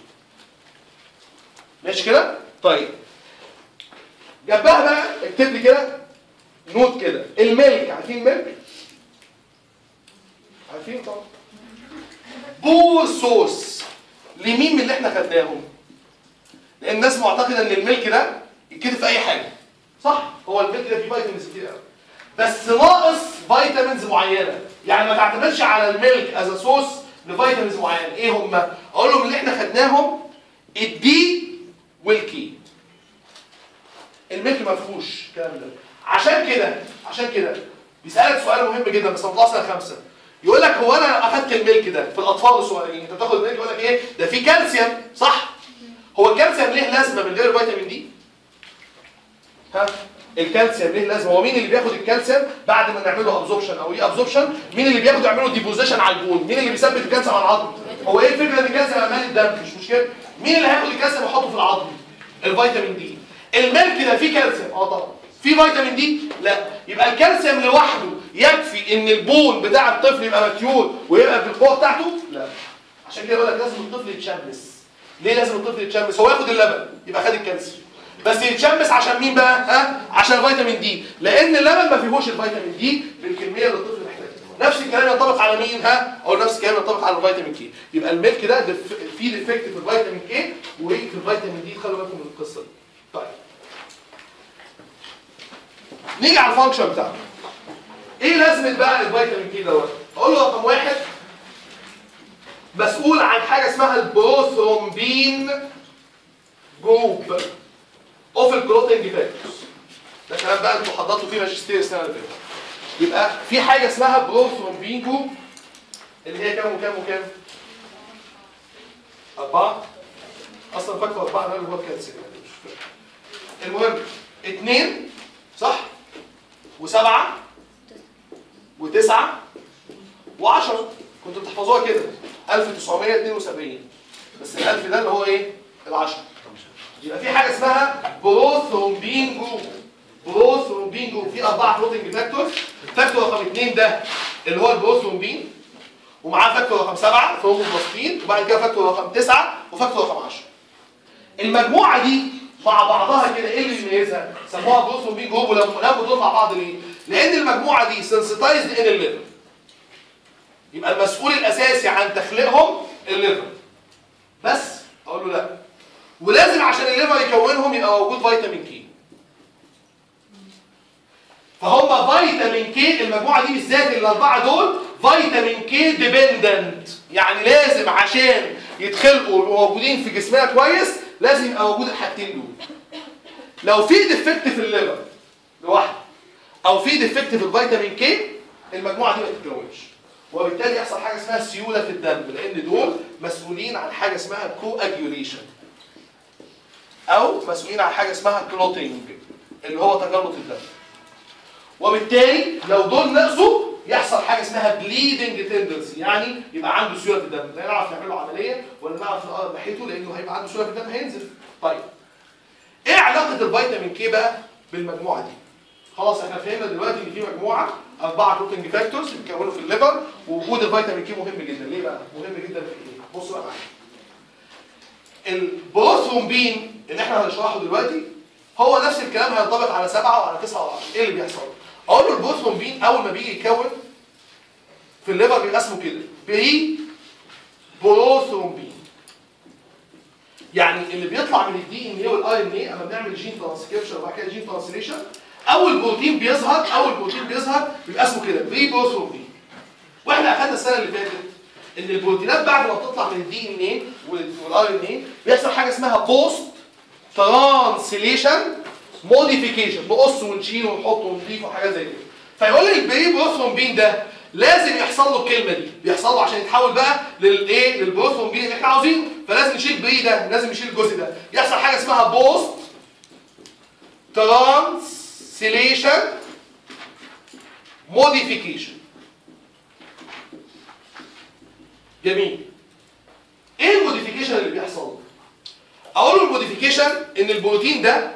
A: ماشي كده؟ طيب جنبها بقى اكتب لي كده نوت كده، الملك، عارفين الملك؟ عارفين طبعا. بور سورس لمين من اللي احنا خدناهم؟ لان الناس معتقده ان الملك ده يتكتب في اي حاجه، صح؟ هو الملك ده فيه فيتامينز كتير قوي، بس ناقص فيتامينز معينه، يعني ما تعتمدش على الملك از سورس لفيتامينز معينه. ايه هم؟ اقول لهم اللي احنا خدناهم الدي والكي. الملك ما فيهوش الكلام ده. عشان كده عشان كده بيسالك سؤال مهم جدا بس ما طلعش سنه خمسه، يقول لك هو انا اخدت الملك ده في الاطفال الصغيرين، انت بتاخد الملك يقول لك ايه؟ ده فيه كالسيوم، صح؟ هو الكالسيوم ليه لازمه من غير فيتامين دي؟ ها؟ الكالسيوم ليه لازمه؟ هو مين اللي بياخد الكالسيوم بعد ما نعمل له ابزوربشن او ايه ابزوربشن؟ مين اللي بياخده يعمل له ديبوزيشن على البون؟ مين اللي بيثبت الكالسيوم على العظم؟ هو ايه الفكره ان الكالسيوم امال الدم؟ مش مشكله. مين اللي هياخد الكالسيوم ويحطه في العظم؟ الفيتامين دي. الملك ده فيه كالسيوم؟ اه طبعا. في فيتامين دي؟ لا. يبقى الكالسيوم لوحده يكفي ان البون بتاع الطفل يبقى ماتيور ويبقى بالقوه بتاعته؟ لا. عشان كده بقول لك لازم الطفل يتشمس. ليه لازم الطفل يتشمس؟ هو ياخد اللبن يبقى خد الكالسيوم، بس يتشمس عشان مين بقى؟ ها؟ عشان الفيتامين دي، لان اللبن ما فيهوش الفيتامين دي بالكميه اللي الطفل محتاجها. نفس الكلام ينطبق على مين؟ ها؟ او نفس الكلام ينطبق على الفيتامين كي. يبقى الميلك ده فيه ديفكت في الفيتامين كي وفي الفيتامين دي، خلوا بالكم من القصه دي. طيب نيجي على الفانكشن بتاعته. ايه لازمه بقى الفيتامين كي دوت؟ اقول له رقم واحد مسؤول عن حاجه اسمها البروثرومبين جروب اوف الكلوتنج فاكتورز. ده كلام بقى انتوا حضرتوا فيه ماجستير السنه اللي فاتت. يبقى في حاجه اسمها بروثرومبين جروب اللي هي كام وكام وكام؟ أربعة. أصلا فاكر أربعة ده اللي هو الكالسيوم. المهم اثنين صح؟ وسبعة وتسعة وعشرة، كنتوا بتحفظوها كده ألف وتسعمية واتنين وسبعين، بس الألف ده اللي هو إيه؟ العشرة. يبقى في حاجة اسمها بروثرومبين جروب. بروثرومبين جروب فيه أربعة كلوتنج فاكتورز. فاكتور رقم اثنين ده اللي هو البروثرومبين، ومعاه فاكتور رقم سبعة ثرومبوبلاستين، وبعد كده فاكتور رقم تسعة وفاكتور رقم عشرة. المجموعة دي مع بعضها كده ايه اللي يميزها؟ سموها بروثرومبين جروب. ولما ناخد دول مع بعض ليه؟ لأن المجموعة دي سنسيتايزد ان الليفر. يبقى المسؤول الأساسي عن تخليقهم الليفر. بس أقول له لا. ولازم عشان الليفر يكونهم يبقى موجود فيتامين كي. فهم فيتامين كي المجموعة دي بالذات الأربعة دول فيتامين كي ديبندنت، يعني لازم عشان يتخلقوا ويبقوا موجودين في جسمنا كويس لازم يبقى موجود الحاجتين دول. لو في ديفكت في الليفر لوحده او في ديفكت في الفيتامين كي المجموعه دي ما تتكونش. وبالتالي يحصل حاجه اسمها سيوله في الدم، لان دول مسؤولين عن حاجه اسمها كواجيوليشن او مسؤولين عن حاجه اسمها كلوتينج اللي هو تجلط الدم. وبالتالي لو دول نقصوا يحصل حاجه اسمها بليدنج تندنسي، يعني يبقى عنده سيوله في الدم، لا نعرف نعمل له عمليه ولا نعرف نقرب ناحيته لانه هيبقى عنده سيوله في الدم هينزف. طيب ايه علاقه الفيتامين كي بقى بالمجموعه دي؟ خلاص احنا فهمنا دلوقتي ان في مجموعه اربعه كلوتنج فاكتورز بيتكونوا في الليفر، ووجود الفيتامين كي مهم جدا. ليه بقى؟ مهم جدا في ايه؟ بصوا بقى معايا. البروثرومبين اللي احنا هنشرحه دلوقتي هو نفس الكلام هينطبق على سبعه وعلى تسعه وعلى عشره. ايه اللي بيحصل؟ اقول له البروثرومبين اول ما بيجي يتكون في الليفر بيبقى اسمه كده بري بروثرومبين. يعني اللي بيطلع من الدي ان اي والار ان اي اما بنعمل جين ترانسكريبشن وبعد كده جين ترانسليشن، اول بروتين بيظهر اول بروتين بيظهر بيبقى اسمه كده بري بروثرومبين. واحنا اخدنا السنه اللي فاتت ان البروتينات بعد ما بتطلع من الدي ان اي والار ان اي بيحصل حاجه اسمها بوست ترانسليشن موديفيكيشن، نقص ونشيل ونحط ونضيف وحاجات زي كده. فيقول لي البري بروثرومبين ده لازم يحصل له الكلمه دي، بيحصل له عشان يتحول بقى للايه؟ للبروثرومبين اللي احنا عاوزينه، فلازم نشيل بري ده، لازم نشيل الجزء ده، يحصل حاجه اسمها بوست ترانسليشن موديفيكيشن. جميل. ايه الموديفيكيشن اللي بيحصل؟ اقول له الموديفيكيشن ان البروتين ده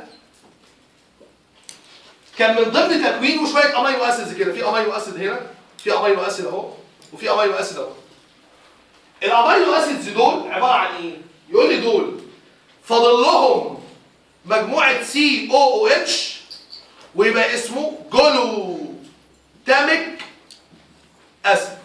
A: كان من ضمن تكوينه شويه امينو اسيدز كده، في امينو اسيد هنا، في امينو اسيد اهو، وفي امينو اسيد اهو. الامينو اسيدز دول عباره عن ايه؟ يقول لي دول فاضل لهم مجموعه سي او او اتش ويبقى اسمه جلوتاميك اسيد.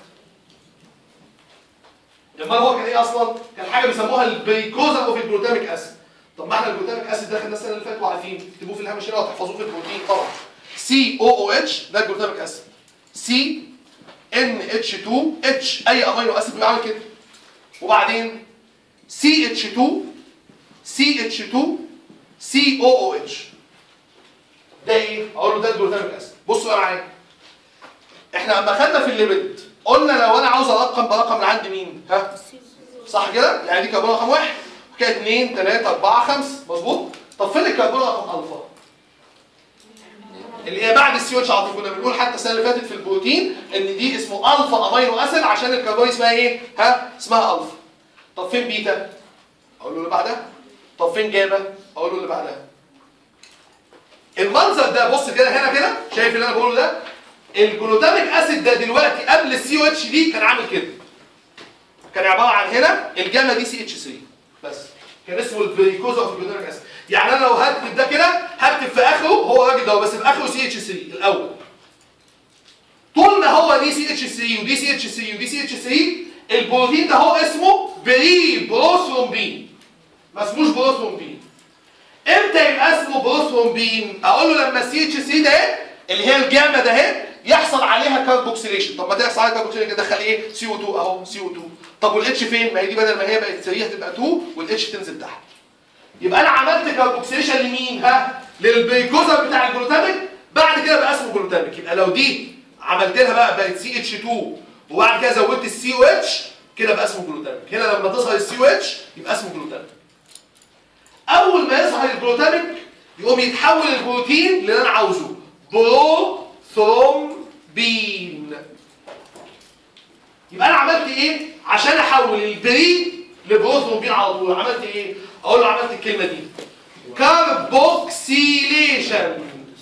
A: امال هو كان ايه اصلا؟ كان حاجه بيسموها البريكوزا اوف الجلوتاميك اسيد. طب ما احنا الجلوتاميك اسيد ده خدناه السنه اللي فاتت وعارفين، اكتبوه في الهامش هنا وتحفظوه في البروتين طبعا. سي او او اتش ده الجلوتاميك اسيد. سي ان اتش اتنين اتش اي امينو اسيد بيعمل كده. وبعدين سي اتش اتنين سي اتش اتنين سي او او اتش. ده ايه؟ اقول له ده الجلوتاميك اسيد. بصوا بقى معايا. احنا لما خدنا في الليبيد قلنا لو انا عاوز ارقم برقم من عند مين؟ ها؟ صح كده؟ يعني دي كربون رقم واحد، وكده اثنين ثلاثة أربعة خمسة، مظبوط؟ طب فين الكربون رقم ألفا؟ اللي هي بعد السي اتش على طول. كنا بنقول حتى السنة اللي فاتت في البروتين إن دي اسمه ألفا أمينو أسيد عشان الكربون اسمها إيه؟ ها؟ اسمها ألفا. طب فين بيتا؟ أقول له اللي بعدها. طب فين جاما؟ أقول له اللي بعدها. المنظر ده بص كده هنا كده، شايف اللي أنا بقوله ده؟ الجلوتاميك اسيد ده دلوقتي قبل السي او اتش دي كان عامل كده. كان عباره عن هنا الجاما دي سي اتش ثلاثة بس. كان اسمه البريكوزا اوف الجلوتاميك اسيد. يعني انا لو هكتب ده كده هكتب في اخره هو الراجل ده بس في اخره سي اتش ثلاثة الاول. طول ما هو دي سي اتش ثلاثة ودي سي اتش ثلاثة ودي سي اتش ثلاثة البروتين ده هو اسمه بري بروثرومبين. ما اسموش بروثرومبين. امتى يبقى اسمه بروثرومبين؟ اقول له لما السي اتش ثلاثة ده اللي هي الجاما ده اهي يحصل عليها كاربوكسيليشن. طب ما تحصل عليها كاربوكسيليشن كده دخل ايه؟ سي او اتنين اهو سي او اتنين. طب والاتش فين؟ ما هي دي بدل ما هي بقت ثلاثة هتبقى اتنين والاتش تنزل تحت. يبقى انا عملت كاربوكسيليشن لمين؟ ها؟ للبيكوزا بتاع الجلوتاميك، بعد كده بقى اسمه جلوتاميك. يبقى لو دي عملت لها بقى بقت سي اتش اتنين وبعد كده زودت السي او اتش كده بقى اسمه جلوتاميك. هنا لما تظهر السي او اتش يبقى اسمه جلوتاميك. اول ما يظهر الجلوتاميك يقوم يتحول البروتين اللي انا عاوزه بروثرومبين. يبقى انا عملت ايه عشان احول البري لبروثرومبين على طول؟ عملت ايه؟ اقول له عملت الكلمه دي كاربوكسيليشن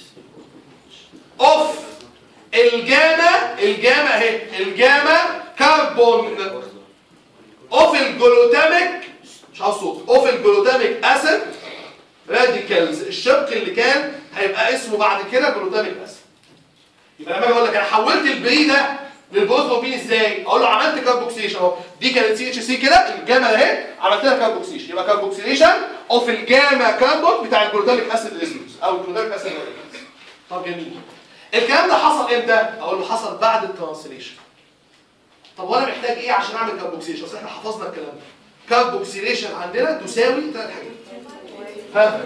A: اوف الجاما الجاما اهي الجاما كربون اوف الجلوتاميك مش عاوز صوت اوف الجلوتاميك اسيد راديكالز، الشق اللي كان هيبقى اسمه بعد كده جلوتاميك اسيد. يبقى لما اجي اقول لك انا حولت البري ده للبروثرومبين ازاي؟ اقول له عملت كاربوكسيليشن اهو. دي كانت سي اتش سي كده الجاما اهي عملت لها كاربوكسيليشن. يبقى كاربوكسيليشن اوف الجاما كربون بتاع الجلوتاميك اسيد ريزيدوز او الجلوتاميك اسيد راديكالز. طب جميل. الكلام ده حصل امتى؟ اقول له حصل بعد الترانسليشن. طب وانا محتاج ايه عشان اعمل كاربوكسيليشن؟ اصل احنا حفظنا الكلام ده. كاربوكسيليشن عندنا تساوي ثلاث حاجات. ها؟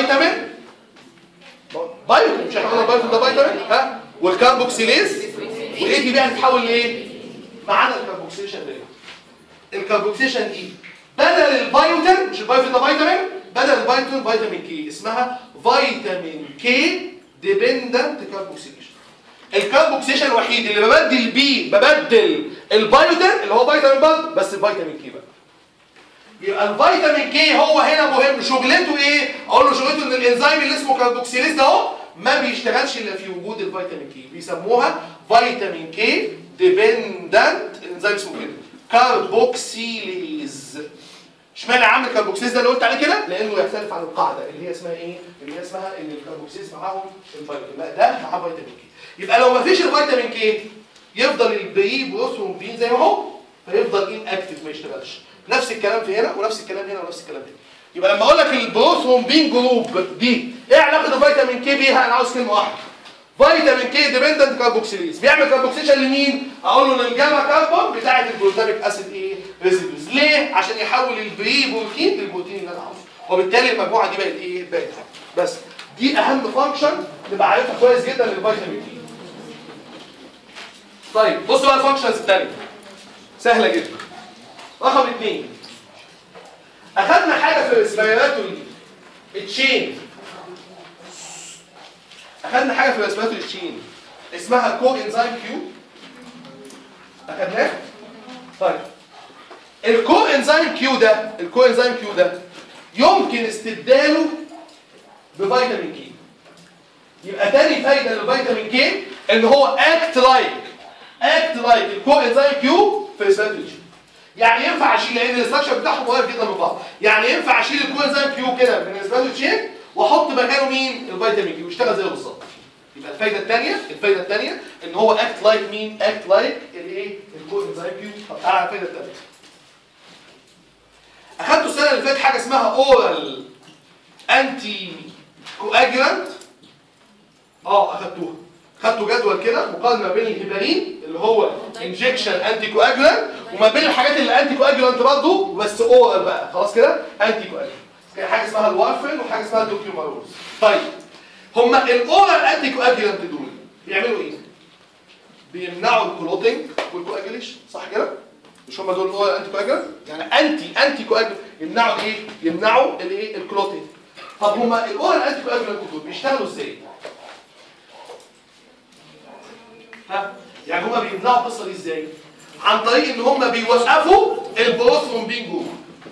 A: فيتامين بايوتين، مش احنا قلنا البايوتين ده فيتامين؟ ها؟ والكاربوكسيليز والاي تي بي هتتحول لايه؟ ما عدا الكاربوكسيليشن ريت. الكاربوكسيليشن دي بدل البايوتين، مش البايوتين ده فيتامين، بدل البايوتين فيتامين كي، اسمها فيتامين كي ديبندنت كاربوكسيليشن. الكاربوكسيليشن الوحيد اللي ببدل بيه ببدل البايوتين اللي هو فيتامين برضه، بس الفيتامين كي بقى. يبقى الفيتامين كي هو هنا مهم، شغلته ايه؟ اقول له شغلته ان الانزيم اللي اسمه كاربوكسيليز ده اهو ما بيشتغلش الا في وجود الفيتامين كي، بيسموها فيتامين كي ديبندنت، الانزيم اسمه كده كاربوكسيليز. اشمعنى عامل الكاربوكسيليز ده اللي قلت عليه كده؟ لانه يختلف عن القاعده اللي هي اسمها ايه؟ اللي هي اسمها ان الكاربوكسيليز معاهم الفيتامين، لا ده معاه فيتامين كي. يبقى لو ما فيش الفيتامين كي يفضل البي بروثرومبين زي ما هو، فيفضل ان اكتف ما يشتغلش. نفس الكلام في هنا ونفس الكلام هنا ونفس الكلام هنا. يبقى لما اقول لك البروثرومبين جروب دي ايه علاقه الفيتامين كي بيها؟ انا عاوز كلمه واحده. فيتامين كي ديبندنت كاربوكسيليز بيعمل كاربوكسيشن لمين؟ اقول له للجاما كاربون بتاعه الجلوتاميك اسيد ايه؟ ريزيدوز. ليه؟ عشان يحول البري بروتين للبروتين اللي انا عاوزه. وبالتالي المجموعه دي بقت ايه؟ بقت بس دي اهم فانكشن نبقى عارفها كويس جدا للفيتامين كي. طيب بصوا بقى الفانكشنز الثانيه سهله جدا. رقم اثنين اخذنا حاجه في الريسبيراتوري تشين، اخذنا حاجه في الريسبيراتوري تشين اسمها كو انزيم كيو، اخذناه. طيب الكو انزيم كيو ده الكو انزيم كيو ده يمكن استبداله بفيتامين كي. يبقى تاني فايده للفيتامين كي ان هو اكت لايك اكت لايك الكو انزيم كيو في الريسبيراتوري تشين. يعني ينفع اشيل، لان الاستراكشر بتاعهم قريب جدا من بعض، يعني ينفع اشيل الكو انزيم كيو كده من الريسبيراتوري تشين واحط مكانه مين؟ الفيتامين كي ويشتغل زيه بالظبط. يبقى الفايده الثانيه الفايده الثانيه ان هو اكت لايك مين؟ اكت لايك الايه؟ الكو انزيم كيو. طب تعالى على الفايده الثانيه. اخدتوا السنه اللي فاتت حاجه اسمها اورال انتي كواجولانت. اه اخدتوها. خدتوا جدول كده مقارنه ما بين الهيبارين اللي هو انجكشن انتي كواجولانت وما بين الحاجات اللي انتي كواجولانت برضه بس اورال بقى، خلاص كده انتي كواجولانت. كان حاجه اسمها الوارفرين وحاجه اسمها الدوكيوماروز. طيب هما الاورال انتي كواجولانت دول بيعملوا ايه؟ بيمنعوا الكلوتنج والكواجوليشن، صح كده؟ مش هما دول الاورال انتي كواجولانت؟ يعني انتي انتي كواجولانت يمنعوا ايه؟ يمنعوا الايه؟ الكلوتنج. طب هما الاورال انتي كواجولانت دول بيشتغلوا ازاي؟ ها؟ يعني هما بيمنعوا القصه دي ازاي؟ عن طريق ان هما بيوقفوا البروثرومبين جوه.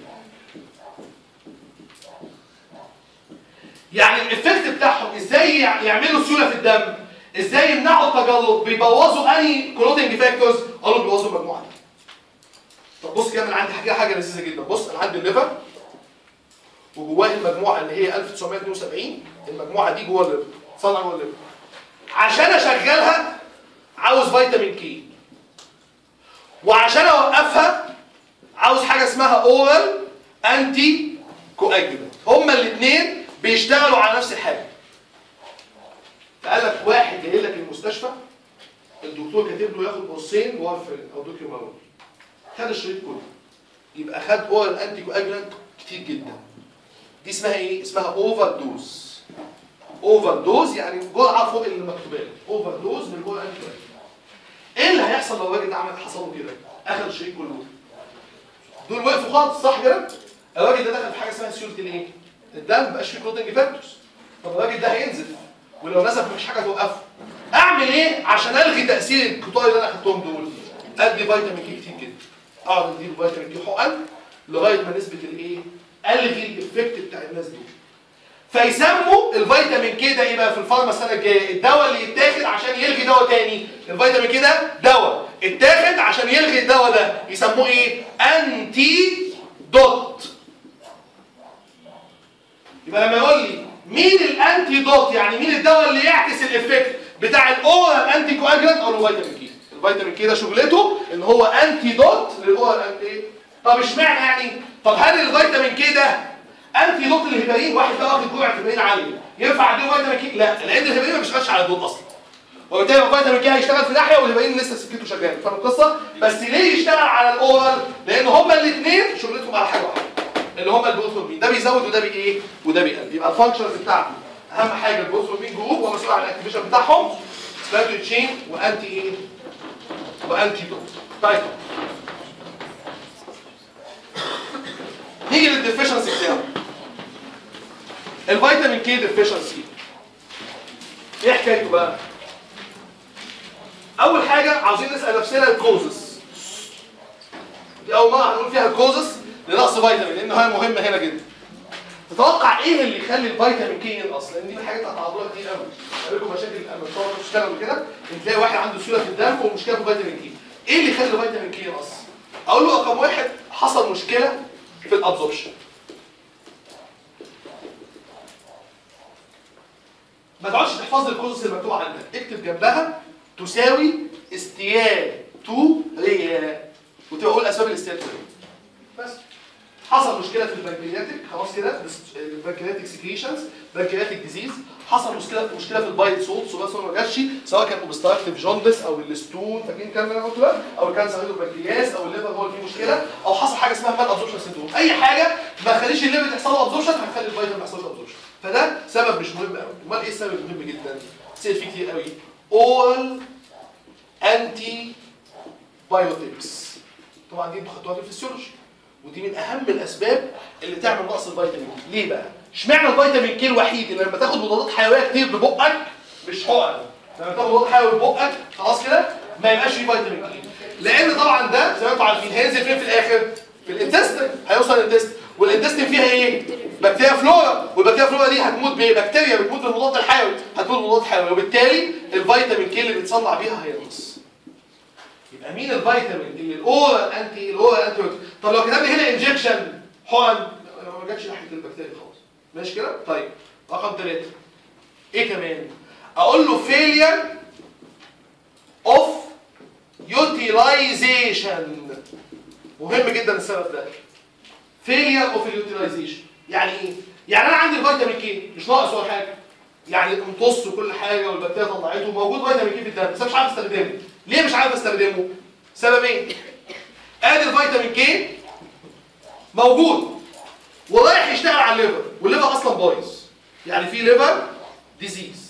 A: يعني الافكت بتاعهم ازاي يعملوا سيوله في الدم؟ ازاي يمنعوا التجلط؟ بيبوظوا انهي كلوتنج فاكتورز؟ قالوا بيبوظوا المجموعه دي. طب بص كده، انا عندي حاجه حاجه لذيذه جدا. بص انا عندي الليفر وجواه المجموعه اللي هي ألف وتسعمية اتنين وسبعين، المجموعه دي جوه الليفر، صنع جوه الليفر. عشان اشغلها عاوز فيتامين كي، وعشان اوقفها عاوز حاجه اسمها اورال انتي كواجولانت. هما الاثنين بيشتغلوا على نفس الحاجه. فقال لك واحد جاي لك المستشفى الدكتور كاتب له ياخد قرصين وارفرين او دوكيومارون، خد الشريط كله، يبقى خد اورال انتي كواجولانت كتير جدا. دي اسمها ايه؟ اسمها اوفر دوز. اوفر دوز يعني جرعه فوق اللي مكتوبه له، اوفر دوز من جوه انتي كواجولانت. ايه اللي هيحصل لو الراجل ده عمل حصل له كده؟ اخد الشريط كله، دول وقفوا خالص، صح كده؟ الراجل ده دخل في حاجه اسمها سيوله الايه؟ الدم، مبقاش فيه كلوتنج فاكتورز. طب الراجل ده هينزف، ولو نزف مفيش حاجه توقفه. اعمل ايه عشان الغي تاثير القطار اللي انا اخدتهم دول؟ ادي فيتامين كي كتير كده. اقعد اديله فيتامين كي حقن لغايه ما نسبه الايه؟ الغي الايفكت بتاع الناس دول. فيسموا الفيتامين كي ده ايه بقى في الفارما السنه الجايه؟ الدواء اللي يتاخد عشان يلغي دواء تاني. الفيتامين كي ده دواء اتاخد عشان يلغي الدواء ده، يسموه ايه؟ انتي دوت. يبقى لما يقول لي مين الانتي دوت، يعني مين الدواء اللي يعكس الايفكت بتاع الاورال انتي كواجولانت، اقول له فيتامين كي. الفيتامين كي ده شغلته ان هو انتي دوت للاورال انتي. طب اشمعنى يعني؟ طب هل الفيتامين كي ده انتي دوت للهيبارين؟ واحد ده واخد جرعه هيبارين عاليه، ينفع اديله فيتامين كي؟ لا، لان الهيبارين ما بيشتغلش على الدوت اصلا. وبالتالي الفيتامين كي هيشتغل في ناحيه والهيبارين لسه سكته شغاله، فاهم القصه؟ بس ليه يشتغل على الاورال؟ لان هما الاثنين شغلتهم على حاجه واحده اللي هما البروثرومبين، ده بيزود وده بايه؟ وده بيقل. يبقى الفانكشنز بتاعته اهم حاجه البروثرومبين جروب هو مسؤول عن الاكتيفيشن بتاعهم، سبيرتو تشين وانتي ايه؟ وانتيدوت. طيب نيجي للديفيشنسي بتاعه. الفيتامين كي ديفيشنسي ايه حكايته بقى؟ اول حاجه عاوزين نسال نفسنا الكوزس. دي اول مره هنقول فيها الكوزس لنقص فيتامين، لان هي مهمه هنا جدا. تتوقع ايه اللي يخلي الفيتامين كي ينقص؟ لان دي من الحاجات اللي هتعرضوها كتير قوي. هقول لكم مشاكل لما تقعدوا تشتغلوا كده تلاقي واحد عنده سيوله في الدم ومشكله في الفيتامين كي. ايه اللي يخلي الفيتامين كي ينقص؟ اقول له رقم واحد حصل مشكله في الابزوربشن. ما تقعدش تحفظ الكوزس اللي مكتوبه عندك، اكتب جنبها تساوي استياتوريا وتبقى قول اسباب الاستياتوريا. بس حصل مشكله في البنكرياتيك خلاص كده، البنكرياتيك سكريشنز، بنكرياتيك ديزيز، حصل مشكله مشكله في البايت سولتس وبس ما جاتش، سواء كان اوبستراكتيف جوندس او الستون، فاكرين الكلام اللي انا قلته ده؟ او الكانسر هيدو البنكرياس او الليفر هو اللي فيه مشكله، او حصل حاجه اسمها مال ابزوربشن سيندروم. اي حاجه ما تخليش الليفر تحصل له ابزوربشن هتخلي الفيتامين ما يحصلش ابزوربشن. فده سبب مش مهم قوي. امال ايه السبب المهم جدا؟ تصير فيه كتير قوي. اورال انتي بايوتكس. طبعا دي انتوا خدتوها في الفسيولوجي ودي من اهم الاسباب اللي تعمل نقص الفيتامين كي. ليه بقى؟ اشمعنى الفيتامين كي الوحيد اللي لما تاخد مضادات حيويه كتير ببقك مش حقن، لما تاخد مضاد حيوي ببقك خلاص كده ما يبقاش فيه فيتامين كي؟ لان طبعا ده زي ما انتم عارفين هينزل فين في الاخر؟ في الانتستين، هيوصل الانتستين، والانتستين فيها ايه؟ بكتيريا فلورا، والبكتيريا فلورا دي هتموت بايه؟ بكتيريا بتموت بالمضاد الحيوي، هتموت بالمضاد الحيوي، وبالتالي الفيتامين كي اللي بيتصنع بيها هينقص. يبقى مين الفيتامين اللي الاورال انتي الاورال انتي؟ طب لو كتب لي هنا انجكشن حقن ما جاتش ناحيه البكتيريا خالص. ماشي كده؟ طيب رقم ثلاثة ايه كمان؟ اقول له failure of utilization. مهم جدا السبب ده. failure of utilization يعني ايه؟ يعني انا عندي الفيتامين كي مش ناقص ولا حاجه، يعني امتص وكل حاجه والبكتيريا طلعته وموجود فيتامين كي في الدم بس انا مش عارف استخدمه. ليه مش عارف استخدمه؟ سببين. ادي الفيتامين كي موجود ورايح يشتغل على الليفر والليفر اصلا بايظ، يعني في ليفر ديزيز.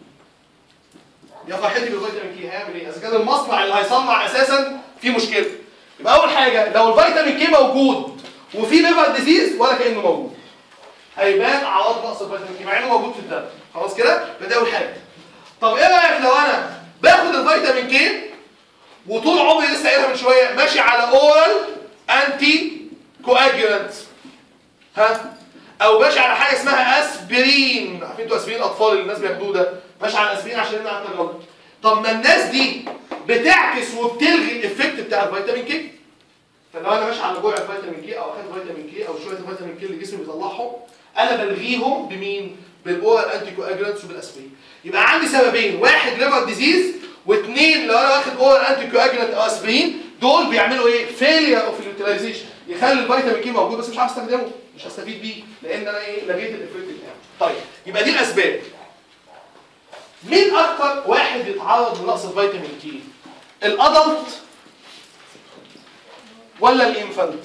A: يا فرحتي بالفيتامين كي هيعمل ايه؟ اذا كان المصنع اللي هيصنع اساسا فيه مشكله. يبقى اول حاجه لو الفيتامين كي موجود وفي ليفر ديزيز ولا كانه موجود، هيبان اعراض نقص الفيتامين كي مع انه موجود في الدم. خلاص كده؟ يبقى ده اول حاجه. طب ايه رايك لو انا باخد الفيتامين كي وطول عمري لسه قايلها من شويه ماشي على اورال انتي كواجولانت، ها؟ او ماشي على حاجه اسمها اسبرين، عارفين انتوا اسبرين الاطفال اللي الناس بياخدوه ده، ماشي على اسبرين عشان يمنع التجلط. طب ما الناس دي بتعكس وبتلغي الايفكت بتاع الفيتامين كي. فلو انا ماشي على جرعه فيتامين كي او اخدت فيتامين كي او شويه الفيتامين كي اللي جسمي بيطلعهم، انا بلغيهم بمين؟ بالاورال انتي كواجولانتس وبالاسبرين. يبقى عندي سببين، واحد ليفر ديزيز، واثنين لو انا واخد اورال انتي كواجولانت او اسبرين، دول بيعملوا ايه؟ فيلير اوف اليوتيلايزيشن، يخلي الفيتامين كي موجود بس مش عارف استخدمه، مش هستفيد بيه لان انا ايه؟ لغيت الايفكت بتاعه. طيب يبقى دي الاسباب. مين اكتر واحد يتعرض لنقص الفيتامين كي؟ الادلت ولا الانفانت؟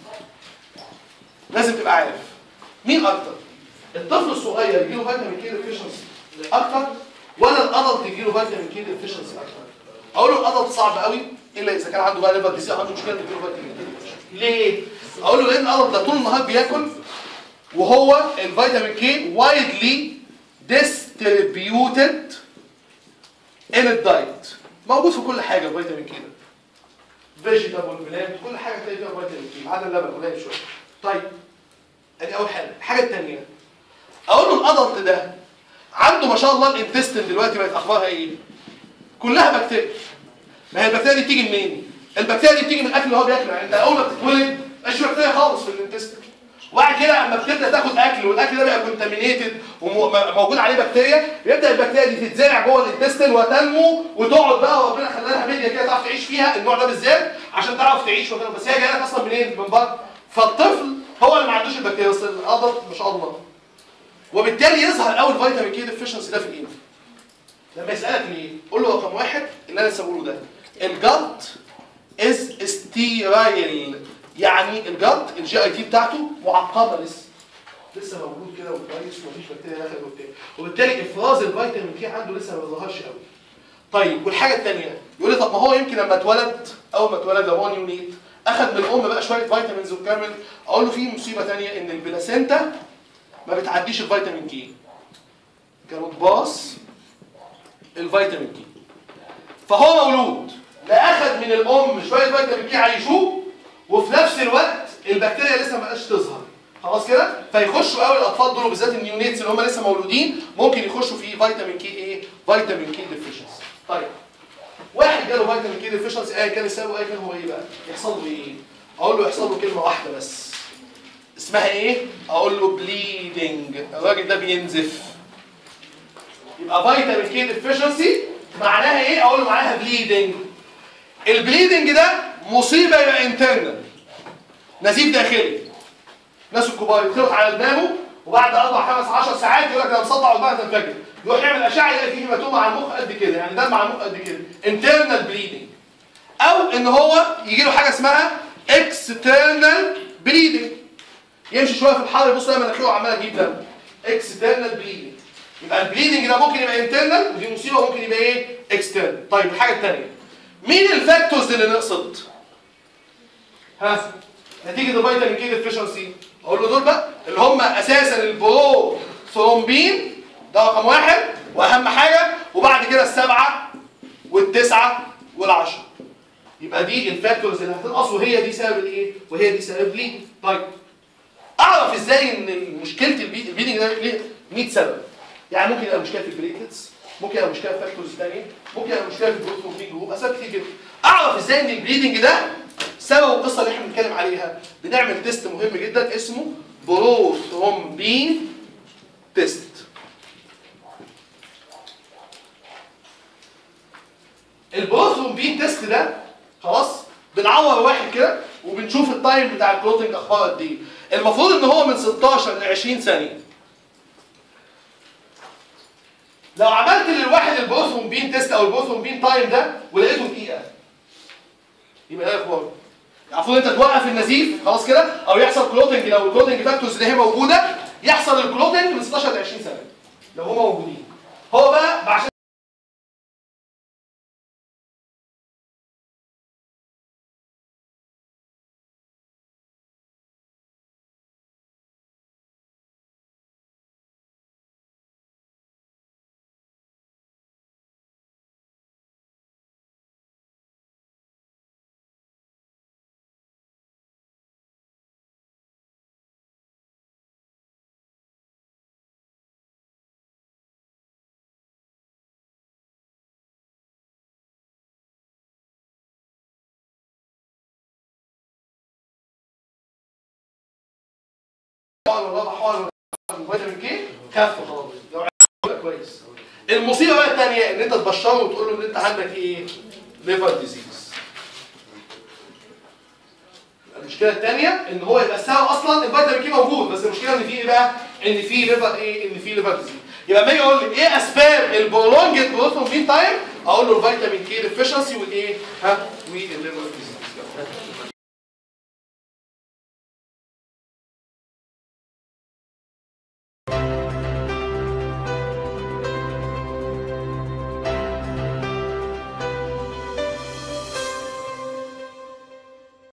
A: لازم تبقى عارف مين اكتر. الطفل الصغير يجيله فيتامين كي ديفيشنسي اكتر ولا الادلت يجيله فيتامين كي ديفيشنسي اكتر؟ اقول له الادلت صعب قوي الا اذا كان عنده بقى ليفر ديزيز عنده مشكله يجيله فيتامين كي ديفيشنسي. ليه؟ اقول له لان الادلت ده طول النهار بياكل وهو الفيتامين كي وايدلي ديستريبيوتد ان الدايت، موجود في كل حاجه الفيتامين كي ده، فيجيتابل بلانت كل حاجه تلاقي فيها فيتامين كي ما عدا اللبن قليل شويه. طيب ادي اول حاجه. الحاجه الثانيه اقول له الادلت ده عنده ما شاء الله الانتستين دلوقتي بقت اخبارها ايه؟ كلها بكتيريا. ما هي البكتيريا دي بتيجي منين؟ البكتيريا دي بتيجي من الاكل اللي هو بياكله، يعني انت اول ما بتتولد مفيش بكتيريا خالص في الانتستين. وبعد كده اما بتبدا تاخد اكل والاكل ده بقى كونتامينيتد وموجود عليه بكتيريا، يبدا البكتيريا دي تتزرع جوه الانتستين وتنمو وتقعد بقى وربنا خلى لها ميديا كده تعرف تعيش فيها النوع ده بالذات عشان تعرف تعيش وكده، بس هي جايه لك اصلا منين؟ من بره. فالطفل هو اللي ما عندوش البكتيريا بس الادلت ما شاء الله. وبالتالي يظهر اول فيتامين كي ديفيشنسي ده في الايه؟ لما يسالك ليه؟ قول له رقم واحد اللي انا لسه بقوله ده، الجت از ستيرايل، يعني الجت الجي اي تي بتاعته معقمه لسه لسه موجود كده وكويس ومفيش بكتيريا داخل وبتاع، وبالتالي افراز الفيتامين كي عنده لسه ما ظهرش قوي. طيب والحاجه الثانيه يقول لي طب ما هو يمكن لما اتولد اول ما اتولد لو هو نيونيت اخذ من الام بقى شويه فيتامينز وكامل. اقول له في مصيبه ثانيه ان البلاسينتا ما بتعديش الفيتامين كي. كانوا باص الفيتامين كي. فهو مولود لا اخذ من الام شويه فيتامين كي عايشوه وفي نفس الوقت البكتيريا لسه ما بقاش تظهر. خلاص كده؟ فيخشوا قوي الاطفال دول بالذات النيونيتس اللي هم لسه مولودين ممكن يخشوا في فيتامين كي ايه؟ فيتامين كي ديفيشنسي. طيب واحد جاله فيتامين كي ديفيشنسي ايا كان السبب ايا كان هو ايه بقى؟ يحصل له ايه؟ اقول له يحصل له كلمه واحده بس. اسمها ايه؟ اقول له بليدنج. الراجل ده بينزف. يبقى فيتامين كي ديفيشنسي معناها ايه؟ اقول له معناها بليدنج. البليدنج ده مصيبه يبقى انترنال. نزيف داخلي. الناس الكبار يتخلط على دماغه وبعد اربع خمس عشر ساعات يقول لك انا مصدع ودماغي تنفجر. يروح يعمل اشعه يلاقي فيه هيماتوما على المخ قد كده، يعني دم على المخ قد كده. انترنال بليدنج. او ان هو يجي له حاجه اسمها اكسترنال بليدنج. يمشي شويه في الحر يبص يلاقي مناخيره عماله تجيب دم. اكسترنال بليدنج. يبقى البليدنج ده ممكن يبقى انترنال ودي مصيبه، ممكن يبقى ايه؟ اكسترنال. طيب الحاجه الثانيه مين الفاكتورز اللي نقصت؟ ها؟ نتيجه الفيتامين كي ديفيشنسي. اقول له دول بقى اللي هم اساسا البرو ثرومبين ده رقم واحد واهم حاجه، وبعد كده السبعه والتسعه والعشره. يبقى دي الفاكتورز اللي هتنقص وهي دي سبب الايه؟ وهي دي سبب ليه؟ طيب اعرف ازاي ان مشكله البليدنج ده ليه مية سبب؟ يعني ممكن يبقى مشكله في البليتلتس، ممكن يبقى مشكله في فاكتورز ثانيه، ممكن يبقى مشكله في البروثرومبين جروب، اسباب كتير جدا. اعرف ازاي ان البليدنج ده سبب القصه اللي احنا بنتكلم عليها؟ بنعمل تيست مهم جدا اسمه بروثرومبين تيست. البروثرومبين تيست ده خلاص بنعور واحد كده وبنشوف التايم بتاع الكلوتنج اخباره قد ايه. المفروض ان هو من ستاشر ل عشرين ثانيه. لو عملت للواحد البروثرومبين تيست او البروثرومبين تايم ده ولقيته دقيقه يبقى ايه اخباره؟ المفروض انت توقف النزيف خلاص كده او يحصل كلوتنج. لو الكلوتنج فاكتورز اللي هي موجوده يحصل الكلوتنج من ستاشر ل عشرين ثانيه لو هم موجودين. هو بقى عشان الرابع حوار فيتامين كي خف خلاص لو عرفت كويس. المصيبه بقى الثانيه ان انت تبشره وتقول له ان انت عندك ايه؟ ليفر ديزيز. المشكله الثانيه ان هو يبقى السبب اصلا الفيتامين كي موجود، بس المشكله ان في ايه بقى؟ ان في ليفر ايه؟ ان في ليفر ديزيز. يبقى لما يجي يقول لي ايه اسباب البرولونجد بروثرومبين تايم؟ اقول له الفيتامين كي ديفيشنسي والايه؟ ها؟ والليفر ديزيز.